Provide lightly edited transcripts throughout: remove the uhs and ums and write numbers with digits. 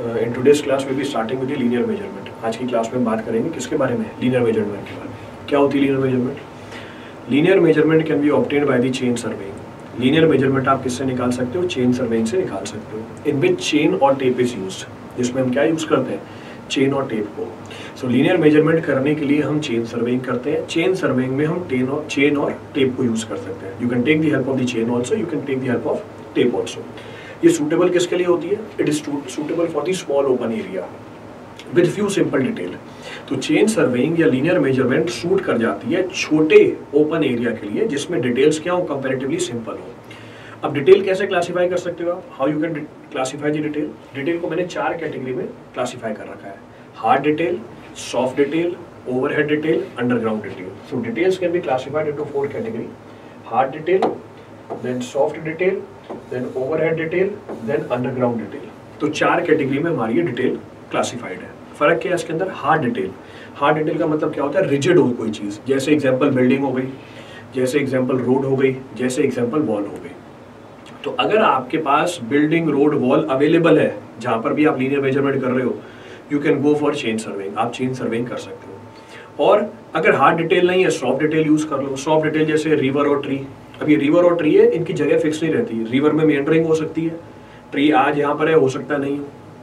In today's class we'll be starting with the linear measurement. आज की class में हम बात करेंगे किसके बारे में? लीनियर मेजरमेंट के बारे में। क्या होती है linear measurement? Linear measurement can be obtained by the chain surveying. Linear measurement आप किससे निकाल सकते हो? चेन सर्वेइंग से निकाल सकते हो। इन विच चेन और टेप इज यूज्ड, जिसमें हम क्या यूज करते हैं? चेन और टेप को। सो लीनियर मेजरमेंट करने के लिए हम चेन सर्वेइंग करते हैं। चेन सर्वेइंग में हम चेन और टेप को यूज कर सकते हैं। You can take the help of the chain also, you can take the help of tape also. ये सूटेबल किसके लिए होती है? It is suitable for the small open area with few simple detail. तो chain surveying या linear measurement suit कर जाती है छोटे ओपन एरिया के लिए जिसमें डिटेल्स क्या हो? कंपैरेटिवली सिंपल हो। अब डिटेल कैसे क्लासिफाई कर सकते हो आप? How you can classify the detail? Detail को मैंने 4 कैटेगरी में क्लासिफाई कर रखा है। Hard detail, soft detail, overhead detail, underground detail. So details can be classified into 4 category. Hard detail, then soft detail, then overhead detail, then underground detail. तो 4 category में हमारी ये डिटेल क्लासिफाइड है। फर्क क्या है इसके अंदर? Hard detail. हार्ड डिटेल का मतलब क्या होता है? रिजिड हो कोई चीज, जैसे एग्जांपल बिल्डिंग हो गई, जैसे एग्जांपल रोड हो गई, जैसे एग्जांपल वॉल हो गई। तो अगर आपके पास बिल्डिंग, रोड, वॉल अवेलेबल है जहां पर भी आप लीनियर मेजरमेंट कर रहे हो, you can go for chain surveying. आप चेन सर्वेइंग कर सकते हो। और अगर हार्ड डिटेल नहीं है, सॉफ्ट डिटेल यूज कर लो। सॉफ्ट डिटेल जैसे रिवर और ट्री। अब ये रिवर और ट्री है, इनकी जगह फिक्स नहीं रहती। रिवर में मेंडरिंग हो सकती है, ट्री आज यहाँ पर है, हो सकता नहीं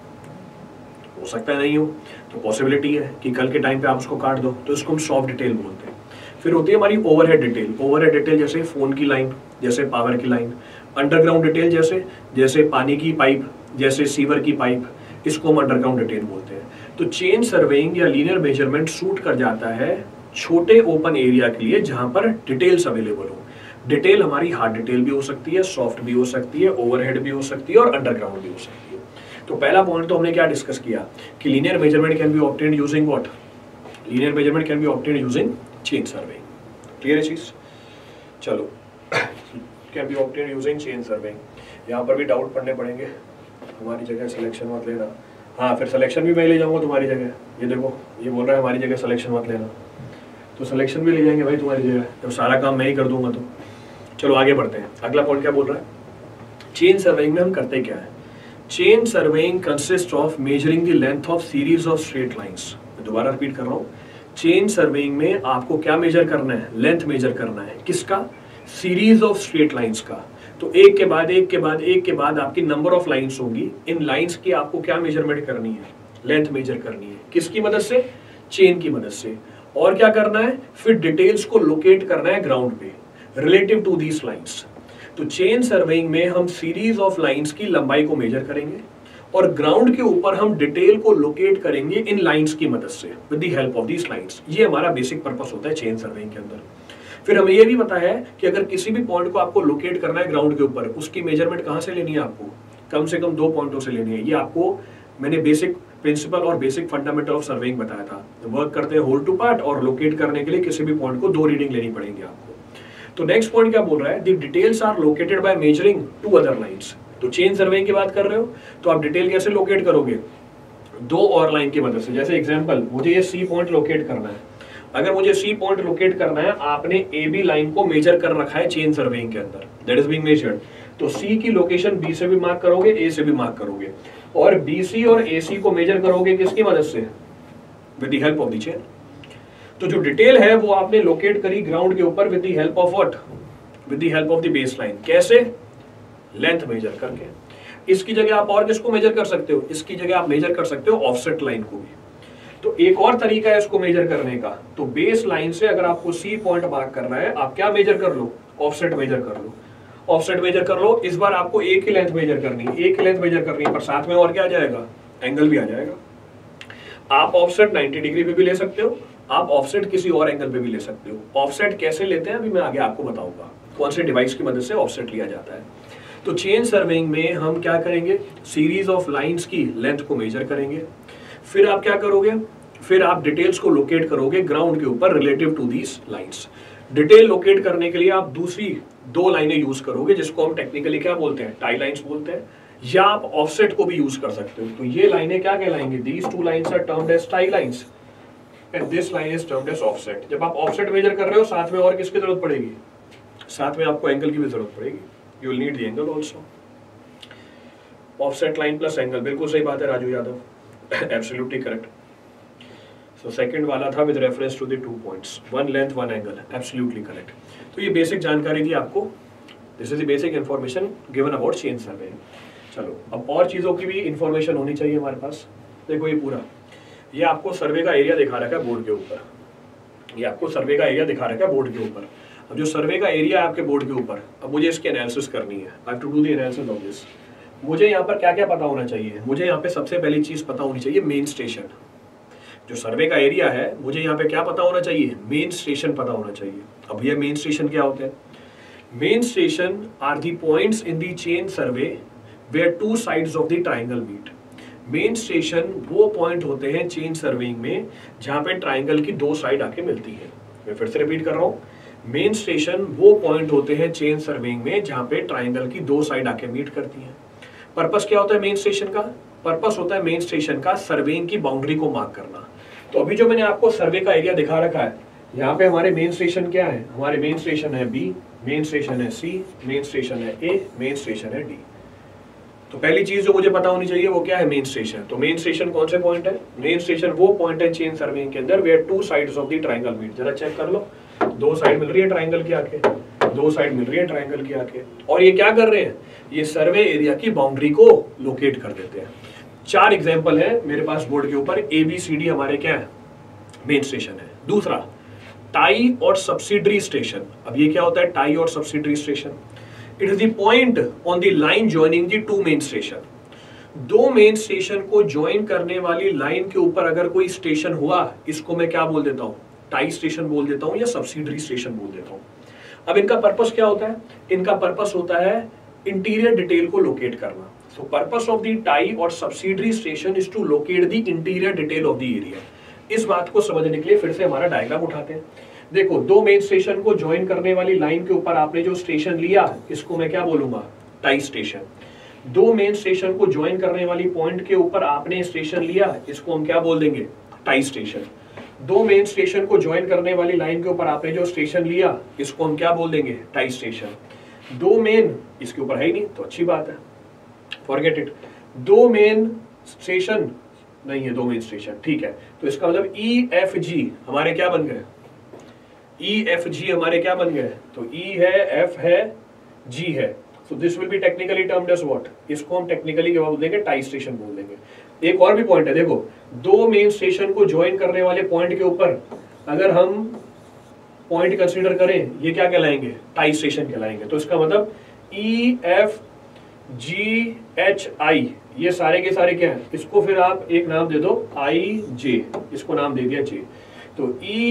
हो सकता नहीं हो, तो पॉसिबिलिटी है कि कल के टाइम पे आप उसको काट दो। तो इसको हम सॉफ्ट डिटेल बोलते हैं। फिर होती है हमारी ओवरहेड डिटेल। ओवरहेड डिटेल जैसे फोन की लाइन, जैसे पावर की लाइन। अंडरग्राउंड डिटेल जैसे पानी की पाइप, जैसे सीवर की पाइप, इसको हम अंडरग्राउंड डिटेल बोलते हैं। तो चेन सर्वेइंग या लीनियर मेजरमेंट सूट कर जाता है छोटे ओपन एरिया के लिए जहां पर डिटेल्स अवेलेबल हो। डिटेल हमारी हार्ड डिटेल भी हो सकती है, सॉफ्ट भी हो सकती है, ओवरहेड भी हो सकती है और अंडरग्राउंड भी हो सकती है। तो पहला पॉइंट तो हमने क्या डिस्कस किया कि linear measurement can be obtained using what? Linear measurement can be obtained using chain surveying. Clear है चीज? चलो, can be obtained using chain surveying. यहाँ पर भी डाउट पढ़ने पड़ेंगे। हमारी जगह सिलेक्शन मत लेना। हाँ, फिर सिलेक्शन भी मैं ले जाऊंगा तुम्हारी जगह। ये देखो, ये बोल रहा है हमारी जगह सिलेक्शन मत लेना, तो सिलेक्शन भी ले जाएंगे भाई तुम्हारी जगह, जब सारा काम मैं ही कर दूंगा तो। चलो आगे बढ़ते हैं। अगला पॉइंट क्या बोल रहा है? चेन सर्वेइंग में हम करते क्या है? Chain surveying consist of measuring the length of series of straight lines. मैं दोबारा रिपीट कर रहा हूँ। चेन सर्वेइंग में आपको क्या मेजर करना है? लेंथ मेजर करना है। किसका? सीरीज ऑफ स्ट्रेट लाइंस का। तो एक के बाद एक के बाद एक के बाद आपकी नंबर ऑफ लाइंस होंगी। इन लाइंस की आपको क्या मेजरमेंट करनी है? लेंथ मेजर करनी है। किसकी मदद से? चेन की मदद से। और क्या करना है? फिर डिटेल्स को लोकेट करना है ग्राउंड पे रिलेटिव टू दीस लाइंस। तो चेन सर्वेइंग में हम सीरीज ऑफ लाइंस की लंबाई को मेजर करेंगे और ग्राउंड के ऊपर हम डिटेल को लोकेट करेंगे इन लाइंस की मदद से with the help of these lines. ये हमारा बेसिक पर्पस होता है चेन सर्वेइंग के अंदर। फिर हमें यह भी पता है कि अगर किसी भी पॉइंट को आपको लोकेट करना है ग्राउंड के ऊपर, उसकी मेजरमेंट कहां से लेनी है? आपको कम से कम 2 पॉइंटों से लेनी है। ये आपको मैंने बेसिक प्रिंसिपल और बेसिक फंडामेंटल ऑफ सर्वेइंग बताया था। वर्क करते हैं होल टू पार्ट, और लोकेट करने के लिए किसी भी पॉइंट को 2 रीडिंग लेनी पड़ेगी आपको। तो नेक्स्ट पॉइंट क्या बोल रहा है? The details are located by measuring 2 other lines. तो चेन सर्वेइंग की बात कर रहे हो तो आप डिटेल कैसे लोकेट करोगे? 2 और लाइन की मदद से। जैसे एग्जांपल, मुझे ये सी पॉइंट लोकेट करना है। अगर मुझे सी पॉइंट लोकेट करना है, आपने ए बी लाइन को मेजर कर रखा है चेन सर्वेइंग के अंदर, दैट इज बीइंग मेजर्ड। तो सी की लोकेशन बी से भी मार्क करोगे, ए से भी मार्क करोगे, और बी सी और ए सी को मेजर करोगे किसकी मदद से? With the help of the chain. तो जो डिटेल है वो आपने लोकेट करी ग्राउंड के ऊपर with the help of what? With the help of the base line. कैसे? लेंथ मेजर करके। इसकी जगह आप और किसको मेजर कर सकते हो? इसकी जगह आप मेजर कर सकते हो ऑफसेट लाइन को भी। तो एक और तरीका है इसको मेजर करने का। तो बेस लाइन से अगर आपको सी पॉइंट मार्क करना है, आप क्या मेजर कर लो? ऑफसेट मेजर कर लो। ऑफसेट मेजर कर लो। इस बार आपको एक ही लेंथ मेजर करनी है, एक ही लेंथ मेजर करनी है, पर साथ में और क्या आ जाएगा? एंगल भी आ जाएगा। आप ऑफसेट 90 डिग्री पे भी ले सकते हो, आप ऑफसेट किसी और एंगल पे भी ले सकते हो। ऑफसेट कैसे लेते हैं अभी मैं आगे आपको बताऊंगा, कौन से डिवाइस की मदद से ऑफसेट लिया जाता है। तो चेन सर्वेइंग में हम क्या करेंगे? सीरीज ऑफ लाइंस की लेंथ को मेजर करेंगे। फिर आप क्या करोगे? फिर आप डिटेल्स को लोकेट करोगे ग्राउंड के ऊपर relative to these lines. Detail locate करने के लिए आप दूसरी 2 लाइनें यूज करोगे, जिसको हम टेक्निकली क्या बोलते हैं? टाई लाइंस बोलते हैं, या आप ऑफसेट को भी यूज कर सकते हो। तो ये लाइनें क्या कहलाएंगी? These 2 lines are termed as tie lines and this line is termed as offset. जब आप ऑफसेट मेजर कर रहे हो, साथ में और किसकी जरूरत पड़ेगी? साथ में आपको एंगल की भी जरूरत पड़ेगी। You will need the angle also. Offset line plus angle, बिल्कुल सही बात है Raju Yadav, absolutely correct. So second वाला था with reference to the 2 points, 1 length 1 angle, absolutely correct. तो ये बेसिक जानकारी थी आपको, this is the basic information given about chain survey. चलो अब और चीज़ों की भी इंफॉर्मेशन होनी चाहिए हमारे पास। देखो ये पूरा, ये आपको सर्वे का एरिया दिखा रखा है बोर्ड के ऊपर, ये आपको सर्वे का एरिया दिखा रखा है बोर्ड के ऊपर। अब जो सर्वे का एरिया है आपके बोर्ड के ऊपर, अब मुझे इसकी एनालिसिस करनी है, I have to do the analysis of this. मुझे यहाँ पर क्या क्या पता होना चाहिए, मुझे यहाँ पे सबसे पहली चीज़ पता होनी चाहिए मेन स्टेशन। जो सर्वे का एरिया है मुझे यहाँ पे क्या पता होना चाहिए, मेन स्टेशन पता होना चाहिए। अब ये मेन स्टेशन क्या होते हैं? Main station are the points in the chain survey where 2 sides of the triangle meet. Main station वो पॉइंट होते हैं चेन सर्वेइंग में जहाँ पे ट्राइंगल की 2 साइड आके मिलती है। मैं फिर से रिपीट कर रहा हूँ, मेन स्टेशन वो पॉइंट होते हैं चेन सर्वेइंग में जहाँ पे ट्राइंगल की 2 साइड आके मीट करती हैं। पर्पस क्या होता है मेन स्टेशन का? पर्पस होता है मेन स्टेशन का सर्वेइंग की बाउंड्री को मार्क करना। तो अभी जो मैंने आपको सर्वे का एरिया दिखा रखा है, यहाँ पे हमारे मेन स्टेशन क्या है? हमारे मेन स्टेशन है बी, मेन स्टेशन है सी, मेन स्टेशन है ए, मेन स्टेशन है डी। तो पहली चीज जो मुझे पता होनी चाहिए वो क्या है? Main station. तो मेन स्टेशन कौन से पॉइंट है? मेन स्टेशन वो पॉइंट है चेन सर्वेइंग के अंदर where 2 sides of the triangle meet. जरा चेक कर लो, 2 साइड मिल रही है ट्राइंगल की आके, 2 साइड मिल रही है ट्राइंगल की आके, और ये क्या कर रहे हैं? ये सर्वे एरिया की बाउंड्री को लोकेट कर देते हैं। 4 एग्जाम्पल है मेरे पास बोर्ड के ऊपर, ABCD हमारे क्या है? मेन स्टेशन है। दूसरा टाई और सब्सिडरी स्टेशन। अब ये क्या होता है टाई और subsidiary station? It is the point on the line joining the 2 main station. 2 main station को ज्वाइन करने वाली लाइन के ऊपर अगर कोई स्टेशन हुआ, इसको मैं क्या बोल देता हूँ? टाई स्टेशन बोल देता हूँ या सब्सिडरी स्टेशन बोल देता हूँ। अब इनका पर्पस क्या होता है? इनका पर्पस होता है इंटीरियर डिटेल को लोकेट करना। So purpose of the tie और subsidiary station is to locate the interior detail of the area. इस बात को समझने के लिए फिर से हमारा डायग्राम उठाते हैं। देखो 2 मेन स्टेशन को ज्वाइन करने वाली लाइन के ऊपर आपने जो स्टेशन लिया, इसको मैं क्या बोलूंगा? Tie station. 2 मेन स्टेशन को ज्वाइन करने वाली पॉइंट के ऊपर आपने स्टेशन लिया, इसको हम क्या बोल देंगे? Tie station. 2 मेन स्टेशन को ज्वाइन करने वाली लाइन के ऊपर आपने जो स्टेशन लिया, इसको हम क्या बोल देंगे? Tie station. 2 मेन, इसके ऊपर है ही नहीं तो अच्छी बात है, फॉरगेट इट। 2 मेन स्टेशन नहीं है, 2 मेन स्टेशन, ठीक है। तो इसका मतलब EFG हमारे क्या बन गए? EFG हमारे क्या बन गए? तो E है, F है, G है। So this will be technically termed as what? इसको हम टेक्निकली क्या बोल देंगे? टाई स्टेशन बोल देंगे। एक और भी पॉइंट है, देखो 2 मेन स्टेशन को ज्वाइन करने वाले पॉइंट के ऊपर अगर हम पॉइंट कंसीडर करें, ये क्या कहलाएंगे? टाई स्टेशन कहलाएंगे। तो इसका मतलब EFGHI ये सारे के सारे क्या है? इसको फिर आप एक नाम दे दो IJ, इसको नाम दे दिया J। तो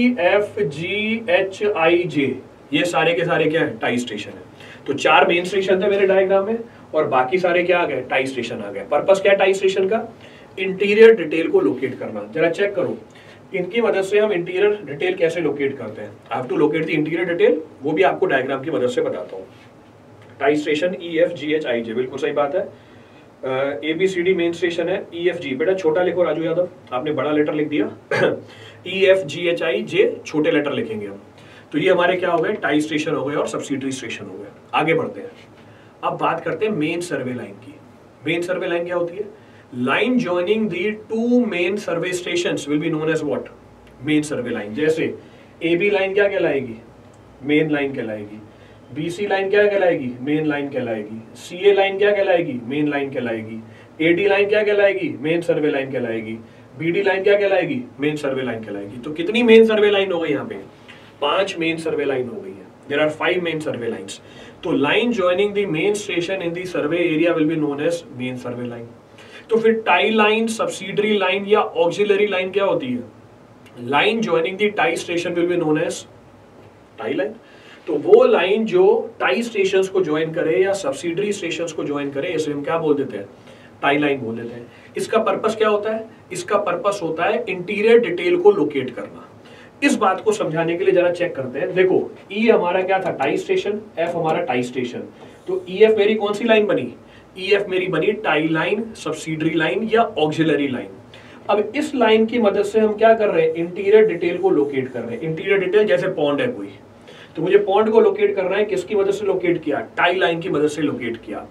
EFGHIJ ये सारे के सारे क्या है? टाई स्टेशन है। तो 4 मेन स्टेशन थे मेरे डायग्राम में और बाकी सारे क्या आ गए? टाई स्टेशन आ गए। पर्पस क्या है टाई स्टेशन का? इंटीरियर डिटेल को लोकेट करना। जरा चेक करो, इनकी मदद से हम इंटीरियर डिटेल कैसे लोकेट करते हैं। I have to locate the interior detail, वो भी आपको डायग्राम की मदद से बताता हूँ। टाई स्टेशन EFGHIJ, बिल्कुल सही बात है। ABCD मेन स्टेशन है, EFG बेटा छोटा लिखो राजू यादव, आपने बड़ा लेटर लिख दिया। EFGHIJ छोटे लेटर लिखेंगे हम। तो ये हमारे क्या हो गए? टाई स्टेशन हो गए और सब्सिडरी स्टेशन हो गए। आगे बढ़ते हैं, अब बात करते हैं मेन सर्वे लाइन की। मेन सर्वे लाइन क्या होती है? Line joining the 2 main survey stations will be known as what? Main survey line. जैसे AB लाइन क्या कहलाएगी? मेन लाइन कहलाएगी। BC लाइन क्या कहलाएगी? मेन लाइन कहलाएगी। CA लाइन क्या कहलाएगी? मेन लाइन कहलाएगी। AD लाइन क्या कहलाएगी? मेन सर्वे लाइन कहलाएगी। BD लाइन क्या कहलाएगी? मेन सर्वे लाइन कहलाएगी। तो कितनी मेन सर्वे लाइन हो गई यहाँ पे? 5 मेन सर्वे लाइन हो गई है। There are 5 main survey lines. तो line joining the main station in the survey area will be known as main survey line. तो फिर टाई लाइन, सब्सिडरी लाइन या ऑक्सिलरी लाइन क्या होती है? Line joining the tie station will be known as tie line. तो वो line जो tie stations को ज्वाइन करे या सब्सिडरी स्टेशंस को ज्वाइन करे, इसे हम क्या बोल देते हैं? टाई लाइन बोल देते हैं। इसका पर्पस क्या होता है? इसका पर्पस होता है इंटीरियर डिटेल को लोकेट करना। इस बात को समझाने के लिए जरा चेक करते हैं। देखो E हमारा क्या था? Tie station. F हमारा टाई स्टेशन। तो EF मेरी कौन सी लाइन बनी? EF मेरी बनी टाई लाइन, सब्सिडरी लाइन या ऑक्सिलरी लाइन। अब इस लाइन की मदद से हम क्या कर रहे हैं? इंटीरियर डिटेल को लोकेट कर रहे हैं। इंटीरियर डिटेल जैसे पॉन्ड है कोई, तो मुझे पॉन्ड को लोकेट करना है, किसकी मदद से लोकेट किया? टाई लाइन की मदद से लोकेट किया।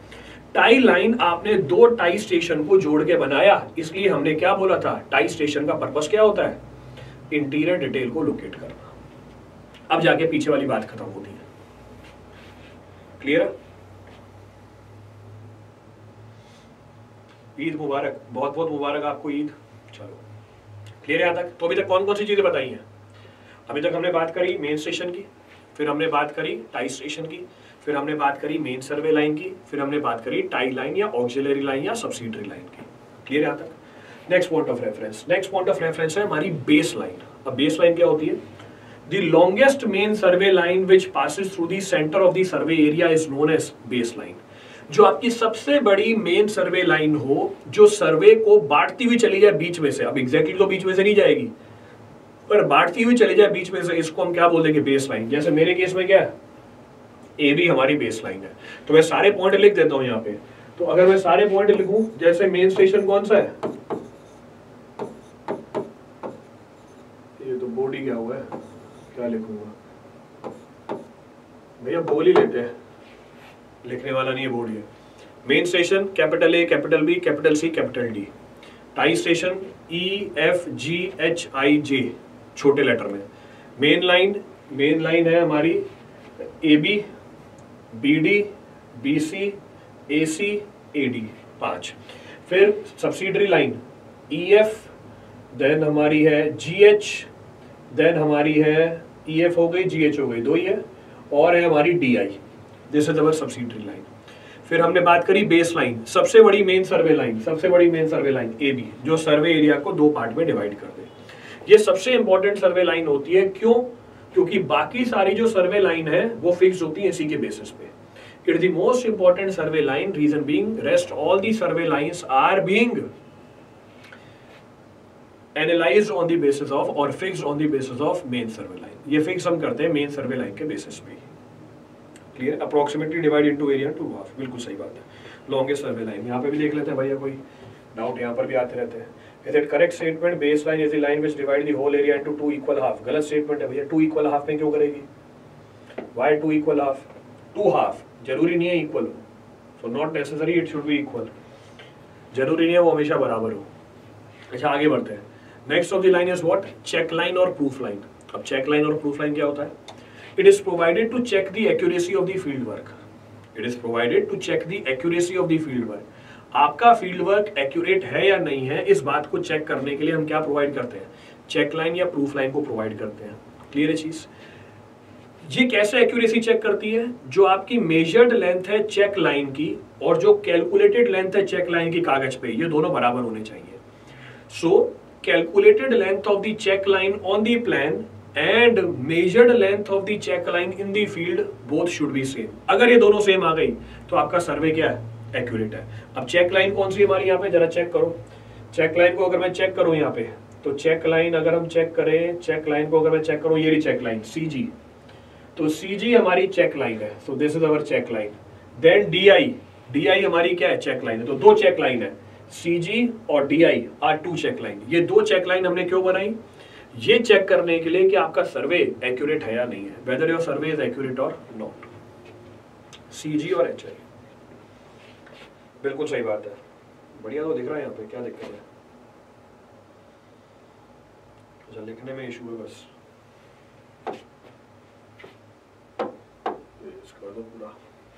टाई लाइन आपने दो टाई स्टेशन को जोड़ के बनाया, इसलिए हमने क्या बोला था, टाई स्टेशन का पर्पस क्या होता है, इंटीरियर डिटेल को लोकेट करना। अब जाके पीछे वाली बात खत्म होती है। क्लियर है? ईद मुबारक, बहुत बहुत मुबारक आपको ईद। चलो क्लियर है यहां तक? तो अभी तक कौन कौन सी चीजें बताई हैं? अभी तक हमने बात करी मेन स्टेशन की, फिर हमने बात करी टाई स्टेशन की, फिर हमने बात करी मेन सर्वे लाइन की, फिर हमने बात करी टाई लाइन या ऑक्सिलरी लाइन या सब्सिडरी लाइन की। क्लियर यहां तक? Next point of reference, next point of reference है हमारी बेस लाइन। अब बेस लाइन क्या होती है? The longest main survey line which passes through the centre of the survey area is known as base line. जो आपकी सबसे बड़ी मेन सर्वे लाइन हो, जो सर्वे को बांटती हुई चली जाए बीच में से, अब एग्जैक्टली तो बीच में से नहीं जाएगी, पर बांटती हुई चली जाए बीच में से, इसको हम क्या बोल देंगे, बेस लाइन। जैसे मेरे केस में क्या है, ए बी हमारी बेस लाइन है, तो मैं सारे पॉइंट लिख देता हूं यहाँ पे। तो अगर मैं सारे पॉइंट लिखूं, जैसे मेन स्टेशन कौन सा है, ये तो बॉडी क्या हुआ है, क्या लिखूंगा भैया, बोल ही लेते हैं, लिखने वाला नहीं है, बोर्ड है। Main station capital A, capital B, capital C, capital D. Tie station E F G H I J छोटे लेटर में। मेन लाइन है हमारी A B, B D, B C, A C, A D 5। फिर subsidiary line E F, then हमारी है जी H, then हमारी है E F हो गई, जी एच हो गई, 2 ही है, और है हमारी D I. This is our subsidiary line. फिर हमने बात करी बेस लाइन, सबसे बड़ी main survey line A B, जो सर्वे एरिया को 2 पार्ट में डिवाइड कर दे। ये सबसे इंपॉर्टेंट सर्वे लाइन होती है। क्यों? क्योंकि बाकी सारी जो सर्वे लाइन है वो फिक्स होती है इसी के बेसिस पे। It is the most important survey line, reason being rest all the survey lines are being analysed on the basis of और fixed on the basis of main survey line. ये fix हम करते हैं main survey line के basis पे। Clear? Approximately divide into area to half, बिल्कुल सही बात है। लॉन्गेस्ट सर्वे लाइन यहाँ पे भी देख लेते हैं भैया, कोई डाउट यहाँ पर भी आते रहते हैं। Is it correct statement, base line is the line which divide the whole area into 2 equal half? गलत स्टेटमेंट है भैया, 2 इक्वल हाफ में क्यों करेगी? Why 2 equal half? 2 हाफ जरूरी नहीं है इक्वल हो, so not necessary it should be equal, जरूरी नहीं है वो हमेशा बराबर हो। अच्छा आगे बढ़ते हैं। Next of the line is what? Check line और प्रूफ लाइन। अब चेक लाइन और प्रूफ लाइन क्या होता है? It is provided to check the accuracy of the field work. It is provided to check the accuracy of the field work. आपका field work accurate है या नहीं है, इस बात को चेक करने के लिए हम क्या प्रोवाइड करते हैं? चेक लाइन या प्रूफ लाइन को प्रोवाइड करते हैं। क्लियर है चीज? ये कैसे एक्यूरेसी चेक करती है? जो आपकी मेजर्ड लेंथ है चेक लाइन की और जो कैलकुलेटेड लेंथ है चेक लाइन की कागज पे, ये दोनों बराबर होने चाहिए। So calculated length of the check line on the plan and measured length of the check line in the field both should be same। अगर ये दोनों सेम आ गई तो आपका सर्वे क्या है? एक्यूरेट है। अब चेक लाइन कौन सी है हमारी, यहाँ पे जरा चेक करो। चेक लाइन को अगर मैं चेक करूँ यहाँ पे, तो चेक लाइन अगर हम चेक करें, चेक लाइन को अगर मैं चेक करूँ, ये रही चेक लाइन सी जी, तो सी जी हमारी चेक लाइन है, so this is our check line. Then D I हमारी क्या है? चेक लाइन है। तो 2 चेक लाइन है, सी जी और D I are 2 check line. ये 2 चेक लाइन हमने क्यों बनाई? ये चेक करने के लिए कि आपका सर्वे एक्यूरेट है या नहीं है, whether your survey is accurate और नॉट। सीजी और एचआई, बिल्कुल सही बात है। बढ़िया तो दिख रहा है यहाँ पे, क्या दिक्कत है? अच्छा लिखने में इशू है बस, कर दो पूरा।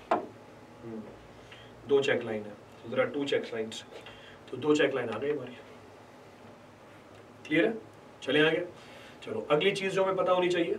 2 चेक लाइन है, so there are 2 check lines, तो 2 चेक लाइन आ गई हमारी। क्लियर है? चले आगे। चलो अगली चीज जो हमें पता होनी चाहिए,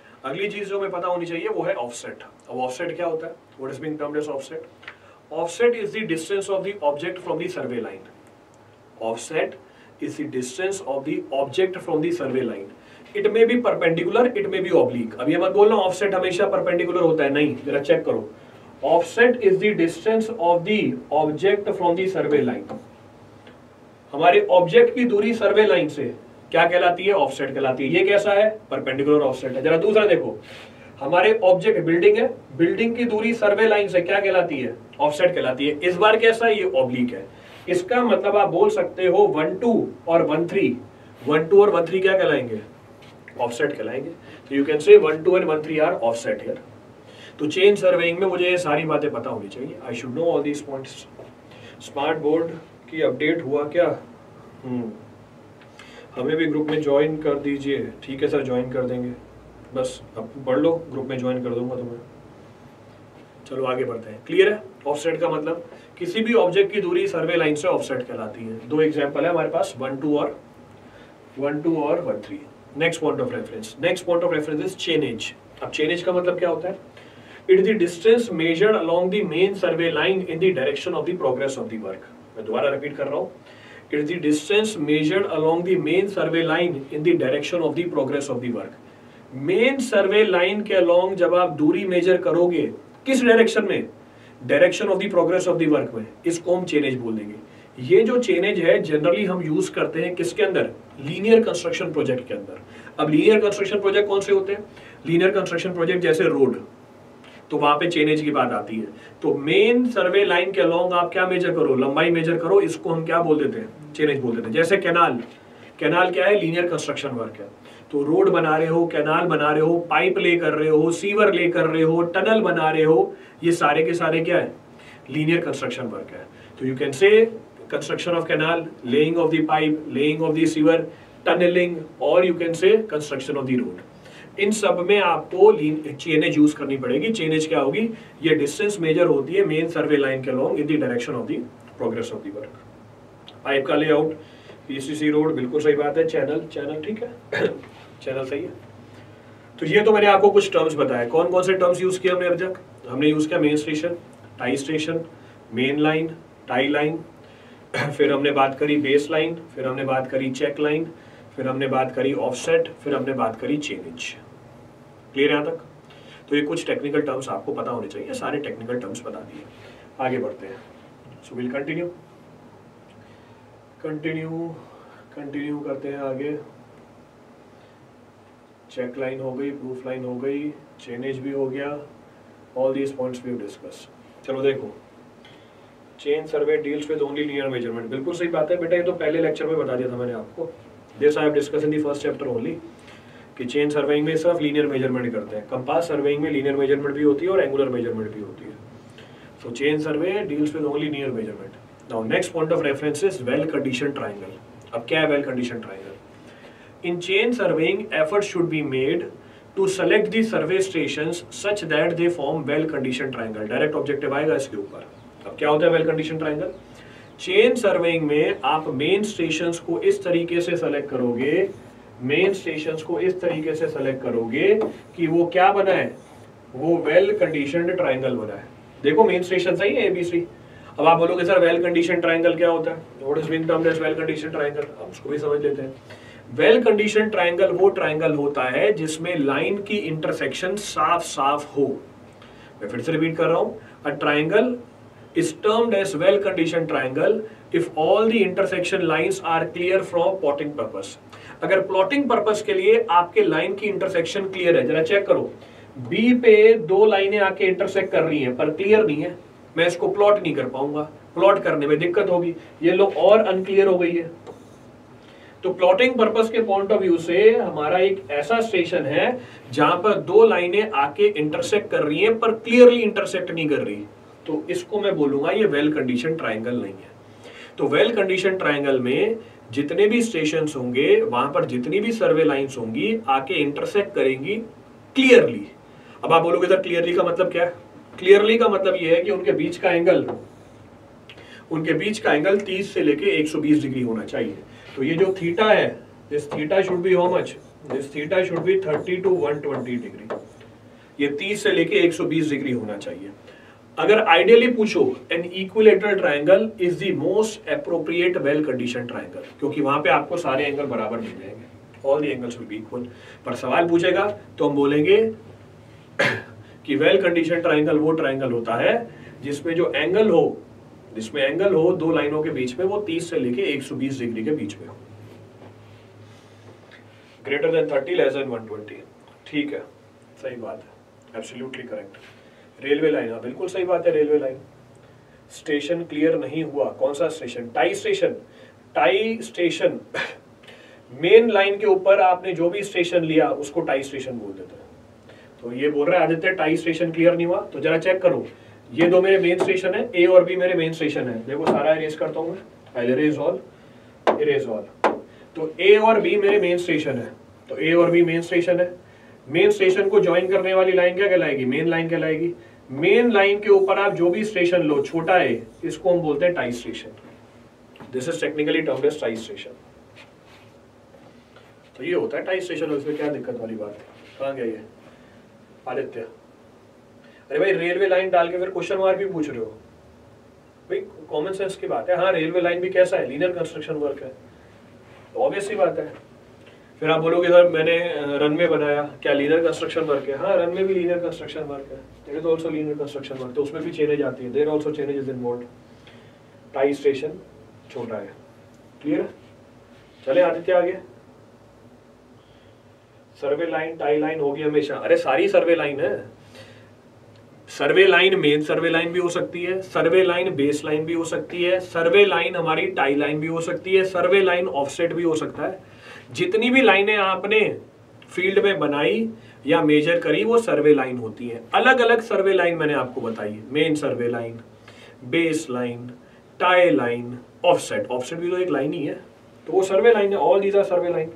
वो है ऑफसेट। अब ऑफसेट क्या होता है? What is being termed as offset? Offset is the distance of the object from the survey line. Offset is the distance of the object from the survey line. It may be perpendicular, it may be oblique. अब ये मत बोलना offset हमेशा perpendicular होता है, नहीं, जरा check करो। Offset is the distance of the object from the survey line. हमारे ऑब्जेक्ट की दूरी सर्वे लाइन से क्या कहलाती है? ऑफसेट कहलाती है। ये कैसा है? परपेंडिकुलर ऑफसेट है। जरा दूसरा देखो, हमारे ऑब्जेक्ट बिल्डिंग है, बिल्डिंग की दूरी सर्वे लाइन से क्या कहलाती है? ऑफसेट कहलाती है। इस बार कैसा है? ये ऑब्लिक है। इसका मतलब आप बोल सकते हो 1 2 और 1 3, 1 2 और 1 3 क्या कहलाएंगे? ऑफसेट कहलाएंगे। तो you can say 1 2 and 1 3 are offset here. तो चेन सर्वेइंग में मुझे ये सारी बातें पता होनी चाहिए। I should know all these points. Smart board की अपडेट हुआ क्या? हमें भी ग्रुप में ज्वाइन कर दीजिए। ठीक है सर, ज्वाइन कर देंगे, बस अब पढ़ लो, ग्रुप में ज्वाइन कर दूंगा तुम्हें। चलो आगे बढ़ते हैं। क्लियर है? ऑफसेट का मतलब किसी भी ऑब्जेक्ट की दूरी सर्वे लाइन से ऑफसेट कहलाती है। दो एग्जांपल है हमारे पास, 1 2 और 1 3। Next point of reference, next point of reference is chainage. अब चेनेज का मतलब क्या होता है? It is the distance measured along the main survey line in the direction of the progress of the work. मैं दोबारा रिपीट कर रहा हूँ, it is the distance measured along the main survey line in the direction of the progress of the work. Main survey line के along जब आप दूरी measure करोगे, किस डायरेक्शन में? Direction of the progress of the work में, इसको हम चेनेज बोल देंगे। ये जो चेनेज है जनरली हम यूज करते हैं किसके अंदर? लीनियर कंस्ट्रक्शन प्रोजेक्ट के अंदर। अब लीनियर कंस्ट्रक्शन प्रोजेक्ट कौन से होते हैं? लीनियर कंस्ट्रक्शन प्रोजेक्ट जैसे रोड, तो वहां पे चेनेज की बात आती है। तो मेन सर्वे लाइन के अलोंग आप क्या मेजर करो? लंबाई मेजर करो, इसको हम क्या बोल देते हैं? चेनेज बोल देते हैं। जैसे कैनाल, कैनाल क्या है? लीनियर कंस्ट्रक्शन वर्क है। तो रोड बना रहे हो, कैनाल बना रहे हो, पाइप ले कर रहे हो, सीवर ले कर रहे हो, टनल बना रहे हो, ये सारे के सारे क्या है? लीनियर कंस्ट्रक्शन वर्क है। तो you can say construction of canal, laying of the pipe, laying of the sewer, tunnelling, और you can say construction of the road. इन सब में आपको चेनेज यूज करनी पड़ेगी। चेनेज क्या होगी? ये डिस्टेंस मेजर होती है मेन सर्वे लाइन के along in the direction of the progress of the work. Pipe का लेआउट, पीसीसी रोड, बिल्कुल सही बात है। चैनल, चैनल ठीक है चैनल सही है। तो ये तो मैंने आपको कुछ टर्म्स बताए। कौन कौन से टर्म्स यूज किए हमने अभी तक? हमने यूज किया main station, tie station, main line, tie line, फिर हमने बात करी बेस लाइन, फिर हमने बात करी चेक लाइन, फिर हमने बात करी ऑफसेट, फिर हमने बात करी चेनेज। क्लियर है यहाँ तक? तो ये कुछ टेक्निकल टर्म्स आपको पता होने चाहिए, सारे टेक्निकल टर्म्स बता दिए। आगे बढ़ते हैं। सो विल कंटिन्यू कंटिन्यू करते हैं आगे। चेक लाइन हो गई, प्रूफ लाइन हो गई, चेनेज भी हो गया, all these points we have discuss. चलो देखो, chain survey deals with only linear measurement. बिल्कुल सही बात है बेटा, ये तो पहले लेक्चर में बता दिया था मैंने आपको। This I have discuss in the first chapter only, कि चेन सर्वेइंग में सिर्फ लीनियर मेजरमेंट करते हैं। कंपास सर्वेइंग में लीनियर मेजरमेंट भी होती है और एंगुलर मेजरमेंट भी होती है। So chain survey deals with only linear measurement. Now next point of reference is well condition triangle. अब क्या है well condition triangle? In chain surveying, efforts should be made to select the survey stations such that they form well-conditioned triangle. Direct objective आएगा इसके ऊपर। अब क्या होता है well-conditioned triangle? चेन सर्वेइंग में आप मेन स्टेशंस को इस तरीके से सेलेक्ट करोगे, मेन स्टेशंस को इस तरीके से सेलेक्ट करोगे कि वो क्या बना है? वो वेल कंडीशनड ट्रायंगल बना है। देखो मेन स्टेशन सही है ABC। अब आप बोलोगे सर वेल कंडीशन ट्रायंगल क्या होता है? What is being termed as well condition triangle? अब उसको भी समझ लेते हैं। वेल कंडीशन ट्रायंगल वो ट्रायंगल होता है जिसमें लाइन की इंटरसेक्शन साफ साफ हो। मैं फिर से रिपीट कर रहा हूं, a triangle is termed as well condition triangle if all the intersection lines are clear from plotting purpose. अगर प्लॉटिंग पर्पस के लिए आपके लाइन की इंटरसेक्शन क्लियर है, जरा चेक करो, बी पे दो लाइनें आके इंटरसेक्ट कर रही हैं पर क्लियर नहीं है, मैं इसको प्लॉट नहीं कर पाऊंगा, प्लॉट करने में दिक्कत होगी, ये लो और अनक्लियर हो गई है। तो प्लॉटिंग पर्पस के पॉइंट ऑफ व्यू से हमारा एक ऐसा स्टेशन है जहां पर दो लाइनें आके इंटरसेक्ट कर रही हैं पर क्लियरली इंटरसेक्ट नहीं कर रही, तो इसको मैं बोलूंगा ये वेल कंडीशन ट्रायंगल नहीं है। तो वेल कंडीशन ट्रायंगल में जितने भी स्टेशंस होंगे वहां पर जितनी भी सर्वे लाइंस होंगी आके इंटरसेक्ट करेंगी क्लियरली। अब आप बोलोगे सर क्लियरली का मतलब क्या है? क्लियरली का मतलब ये है कि उनके बीच का एंगल 30 से लेके 120 डिग्री होना चाहिए। तो ये जो थीटा है, this theta should be how much? This theta should be 30 to 120 degree. ये 30 से लेके 120 डिग्री होना चाहिए। अगर आइडियली पूछो, an equilateral triangle is the most appropriate well condition triangle, क्योंकि वहां पे आपको सारे एंगल बराबर मिल जाएंगे, all the angles will be equal. पर सवाल पूछेगा तो हम बोलेंगे कि वेल कंडीशन ट्रायंगल वो ट्रायंगल होता है जिसमें एंगल हो दो लाइनों के बीच में वो 30 से लेके 120 डिग्री के बीच में हो, ग्रेटर देन 30 लेस देन 120। ठीक है, सही बात है, एब्सोल्युटली करेक्ट। रेलवे लाइन, हाँ बिल्कुल सही बात है, रेलवे लाइन। स्टेशन क्लियर नहीं हुआ, कौन सा station? Tie station. Tie station main line के ऊपर आपने जो भी स्टेशन लिया उसको टाई स्टेशन बोल देते हैं। तो ये बोल रहा है आदित्य टाई स्टेशन क्लियर नहीं हुआ, तो जरा चेक करो, ये दो मेरे मेन स्टेशन है, ए और बी मेरे मेन स्टेशन है। देखो सारा इरेज करता हूँ मैं, I erase all, erase all. तो ए और बी मेरे मेन स्टेशन है, तो ए और बी मेन स्टेशन है। मेन स्टेशन को ज्वाइन करने वाली लाइन क्या कहलाएगी? मेन लाइन कहलाएगी। मेन लाइन के ऊपर आप जो भी स्टेशन लो, छोटा है, इसको हम बोलते हैं tie station. This is technically termed as tie station. तो ये होता है टाई स्टेशन, उसमें क्या दिक्कत वाली बात है? कहाँ गया ये आदित्य? अरे भाई रेलवे लाइन डाल के फिर क्वेश्चन मार्क भी पूछ रहे हो भाई, कॉमन सेंस की बात है। हाँ रेलवे लाइन भी कैसा है? लीनियर कंस्ट्रक्शन वर्क है, ऑब्वियस सी बात है। फिर आप बोलोगे सर मैंने रनवे बनाया, क्या लीनियर कंस्ट्रक्शन वर्क है? हाँ रनवे भी लीनियर कंस्ट्रक्शन वर्क है, it is also linear construction work. तो उसमें भी चेनेज आती है, there also chainage involved. Tie station छोटा है, क्लियर है? चले आदित्य आगे। सर्वे लाइन, टाई लाइन होगी हमेशा। अरे सारी सर्वे लाइन है, survey line main survey line भी हो सकती है, सर्वे लाइन बेस लाइन भी हो सकती है, सर्वे लाइन हमारी टाई लाइन भी हो सकती है, सर्वे लाइन ऑफसेट भी हो सकता है। जितनी भी लाइनें आपने फील्ड में बनाई या मेजर करी वो सर्वे लाइन होती है। अलग अलग सर्वे लाइन मैंने आपको बताई, main survey line, base line, tie line, offset. Offset भी तो एक लाइन ही है, तो वो सर्वे लाइन है। All these are survey line.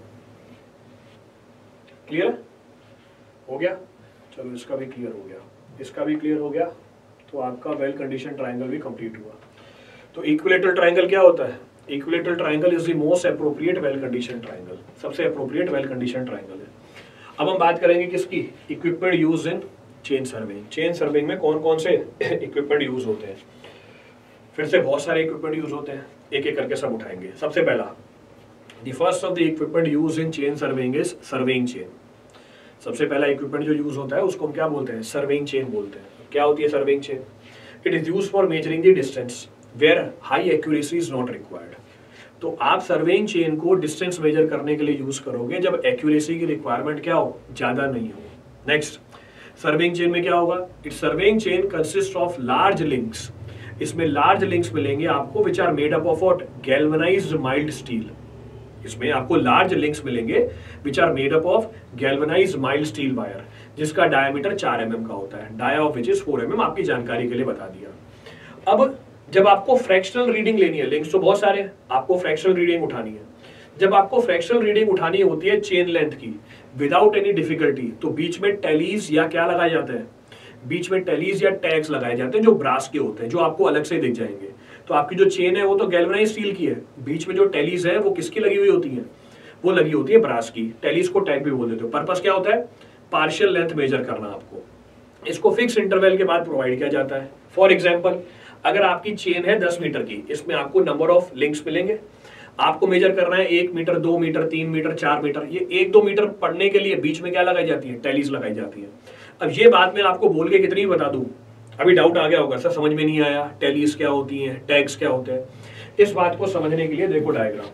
Clear हो गया? चलो इसका भी क्लियर हो गया, इसका भी क्लियर हो गया। तो आपका वेल कंडीशन ट्राइंगल भी कंप्लीट हुआ। तो इक्विलेटरल ट्राइंगल क्या होता है? Equilateral triangle is the most appropriate well condition triangle, सबसे अप्रोप्रिएट वेल कंडीशन ट्राइंगल है। अब हम बात करेंगे किसकी? Equipment use in chain surveying. Chain surveying में कौन कौन से इक्विपमेंट यूज होते हैं? फिर से बहुत सारे इक्विपमेंट यूज होते हैं, एक एक करके सब उठाएंगे। सबसे पहला, the first of the equipment use in chain surveying is surveying chain. सबसे पहला इक्विपमेंट जो यूज होता है उसको हम क्या बोलते हैं? सर्वेइंग चेन बोलते हैं। क्या होती है surveying chain? It is used for measuring the distance where high accuracy is not required. तो आप सर्वेइंग चेन को डिस्टेंस मेजर करने के लिए यूज करोगे जब एक्यूरेसी की रिक्वायरमेंट क्या हो? ज्यादा नहीं हो। नेक्स्ट, सर्वेइंग चेन में क्या होगा? It's surveying chain consist of large links. इसमें लार्ज लिंक्स मिलेंगे आपको which are made up of what? Galvanised mild steel. इसमें आपको लार्ज लिंक्स मिलेंगे which are made up of galvanised mild steel wire, जिसका डायमीटर 4 mm का होता है, dia of which is 4 mm। आपकी जानकारी के लिए बता दिया। अब जब आपको फ्रैक्शनल रीडिंग लेनी है, लिंक्स तो बहुत सारे हैं, आपको फ्रैक्शनल रीडिंग उठानी है। जब आपको फ्रैक्शनल रीडिंग उठानी होती है चेन लेंथ की विदाउट एनी डिफिकल्टी, तो बीच में टेलीज या क्या लगाए जाते हैं? बीच में टेलीज या टैग्स लगाए जाते हैं जो ब्रास के होते हैं, जो आपको अलग से दिख जाएंगे। तो आपकी जो चेन है वो तो गैल्वेनाइज्ड स्टील की है, बीच में जो टेलीज है वो किसकी लगी हुई होती है? वो लगी होती है ब्रास की। टेलीज को टैग भी बोल देते हो। पर्पस क्या होता है? पार्शियल लेंथ मेजर करना आपको। इसको फिक्स इंटरवल के बाद प्रोवाइड किया जाता है। फॉर एग्जाम्पल, अगर आपकी चेन है 10 मीटर की, इसमें आपको नंबर ऑफ लिंक्स मिलेंगे। आपको मेजर करना है 1 मीटर, 2 मीटर, 3 मीटर, 4 मीटर। ये 1-2 मीटर पढ़ने के लिए बीच में क्या लगाई जाती है? टेलीज लगाई जाती है। अब ये बात मैं आपको बोल के कितनी बता दूं, अभी डाउट आ गया होगा, सर समझ में नहीं आया, टेलीज क्या होती हैं, टैग्स क्या होते हैं। इस बात को समझने के लिए देखो diagram.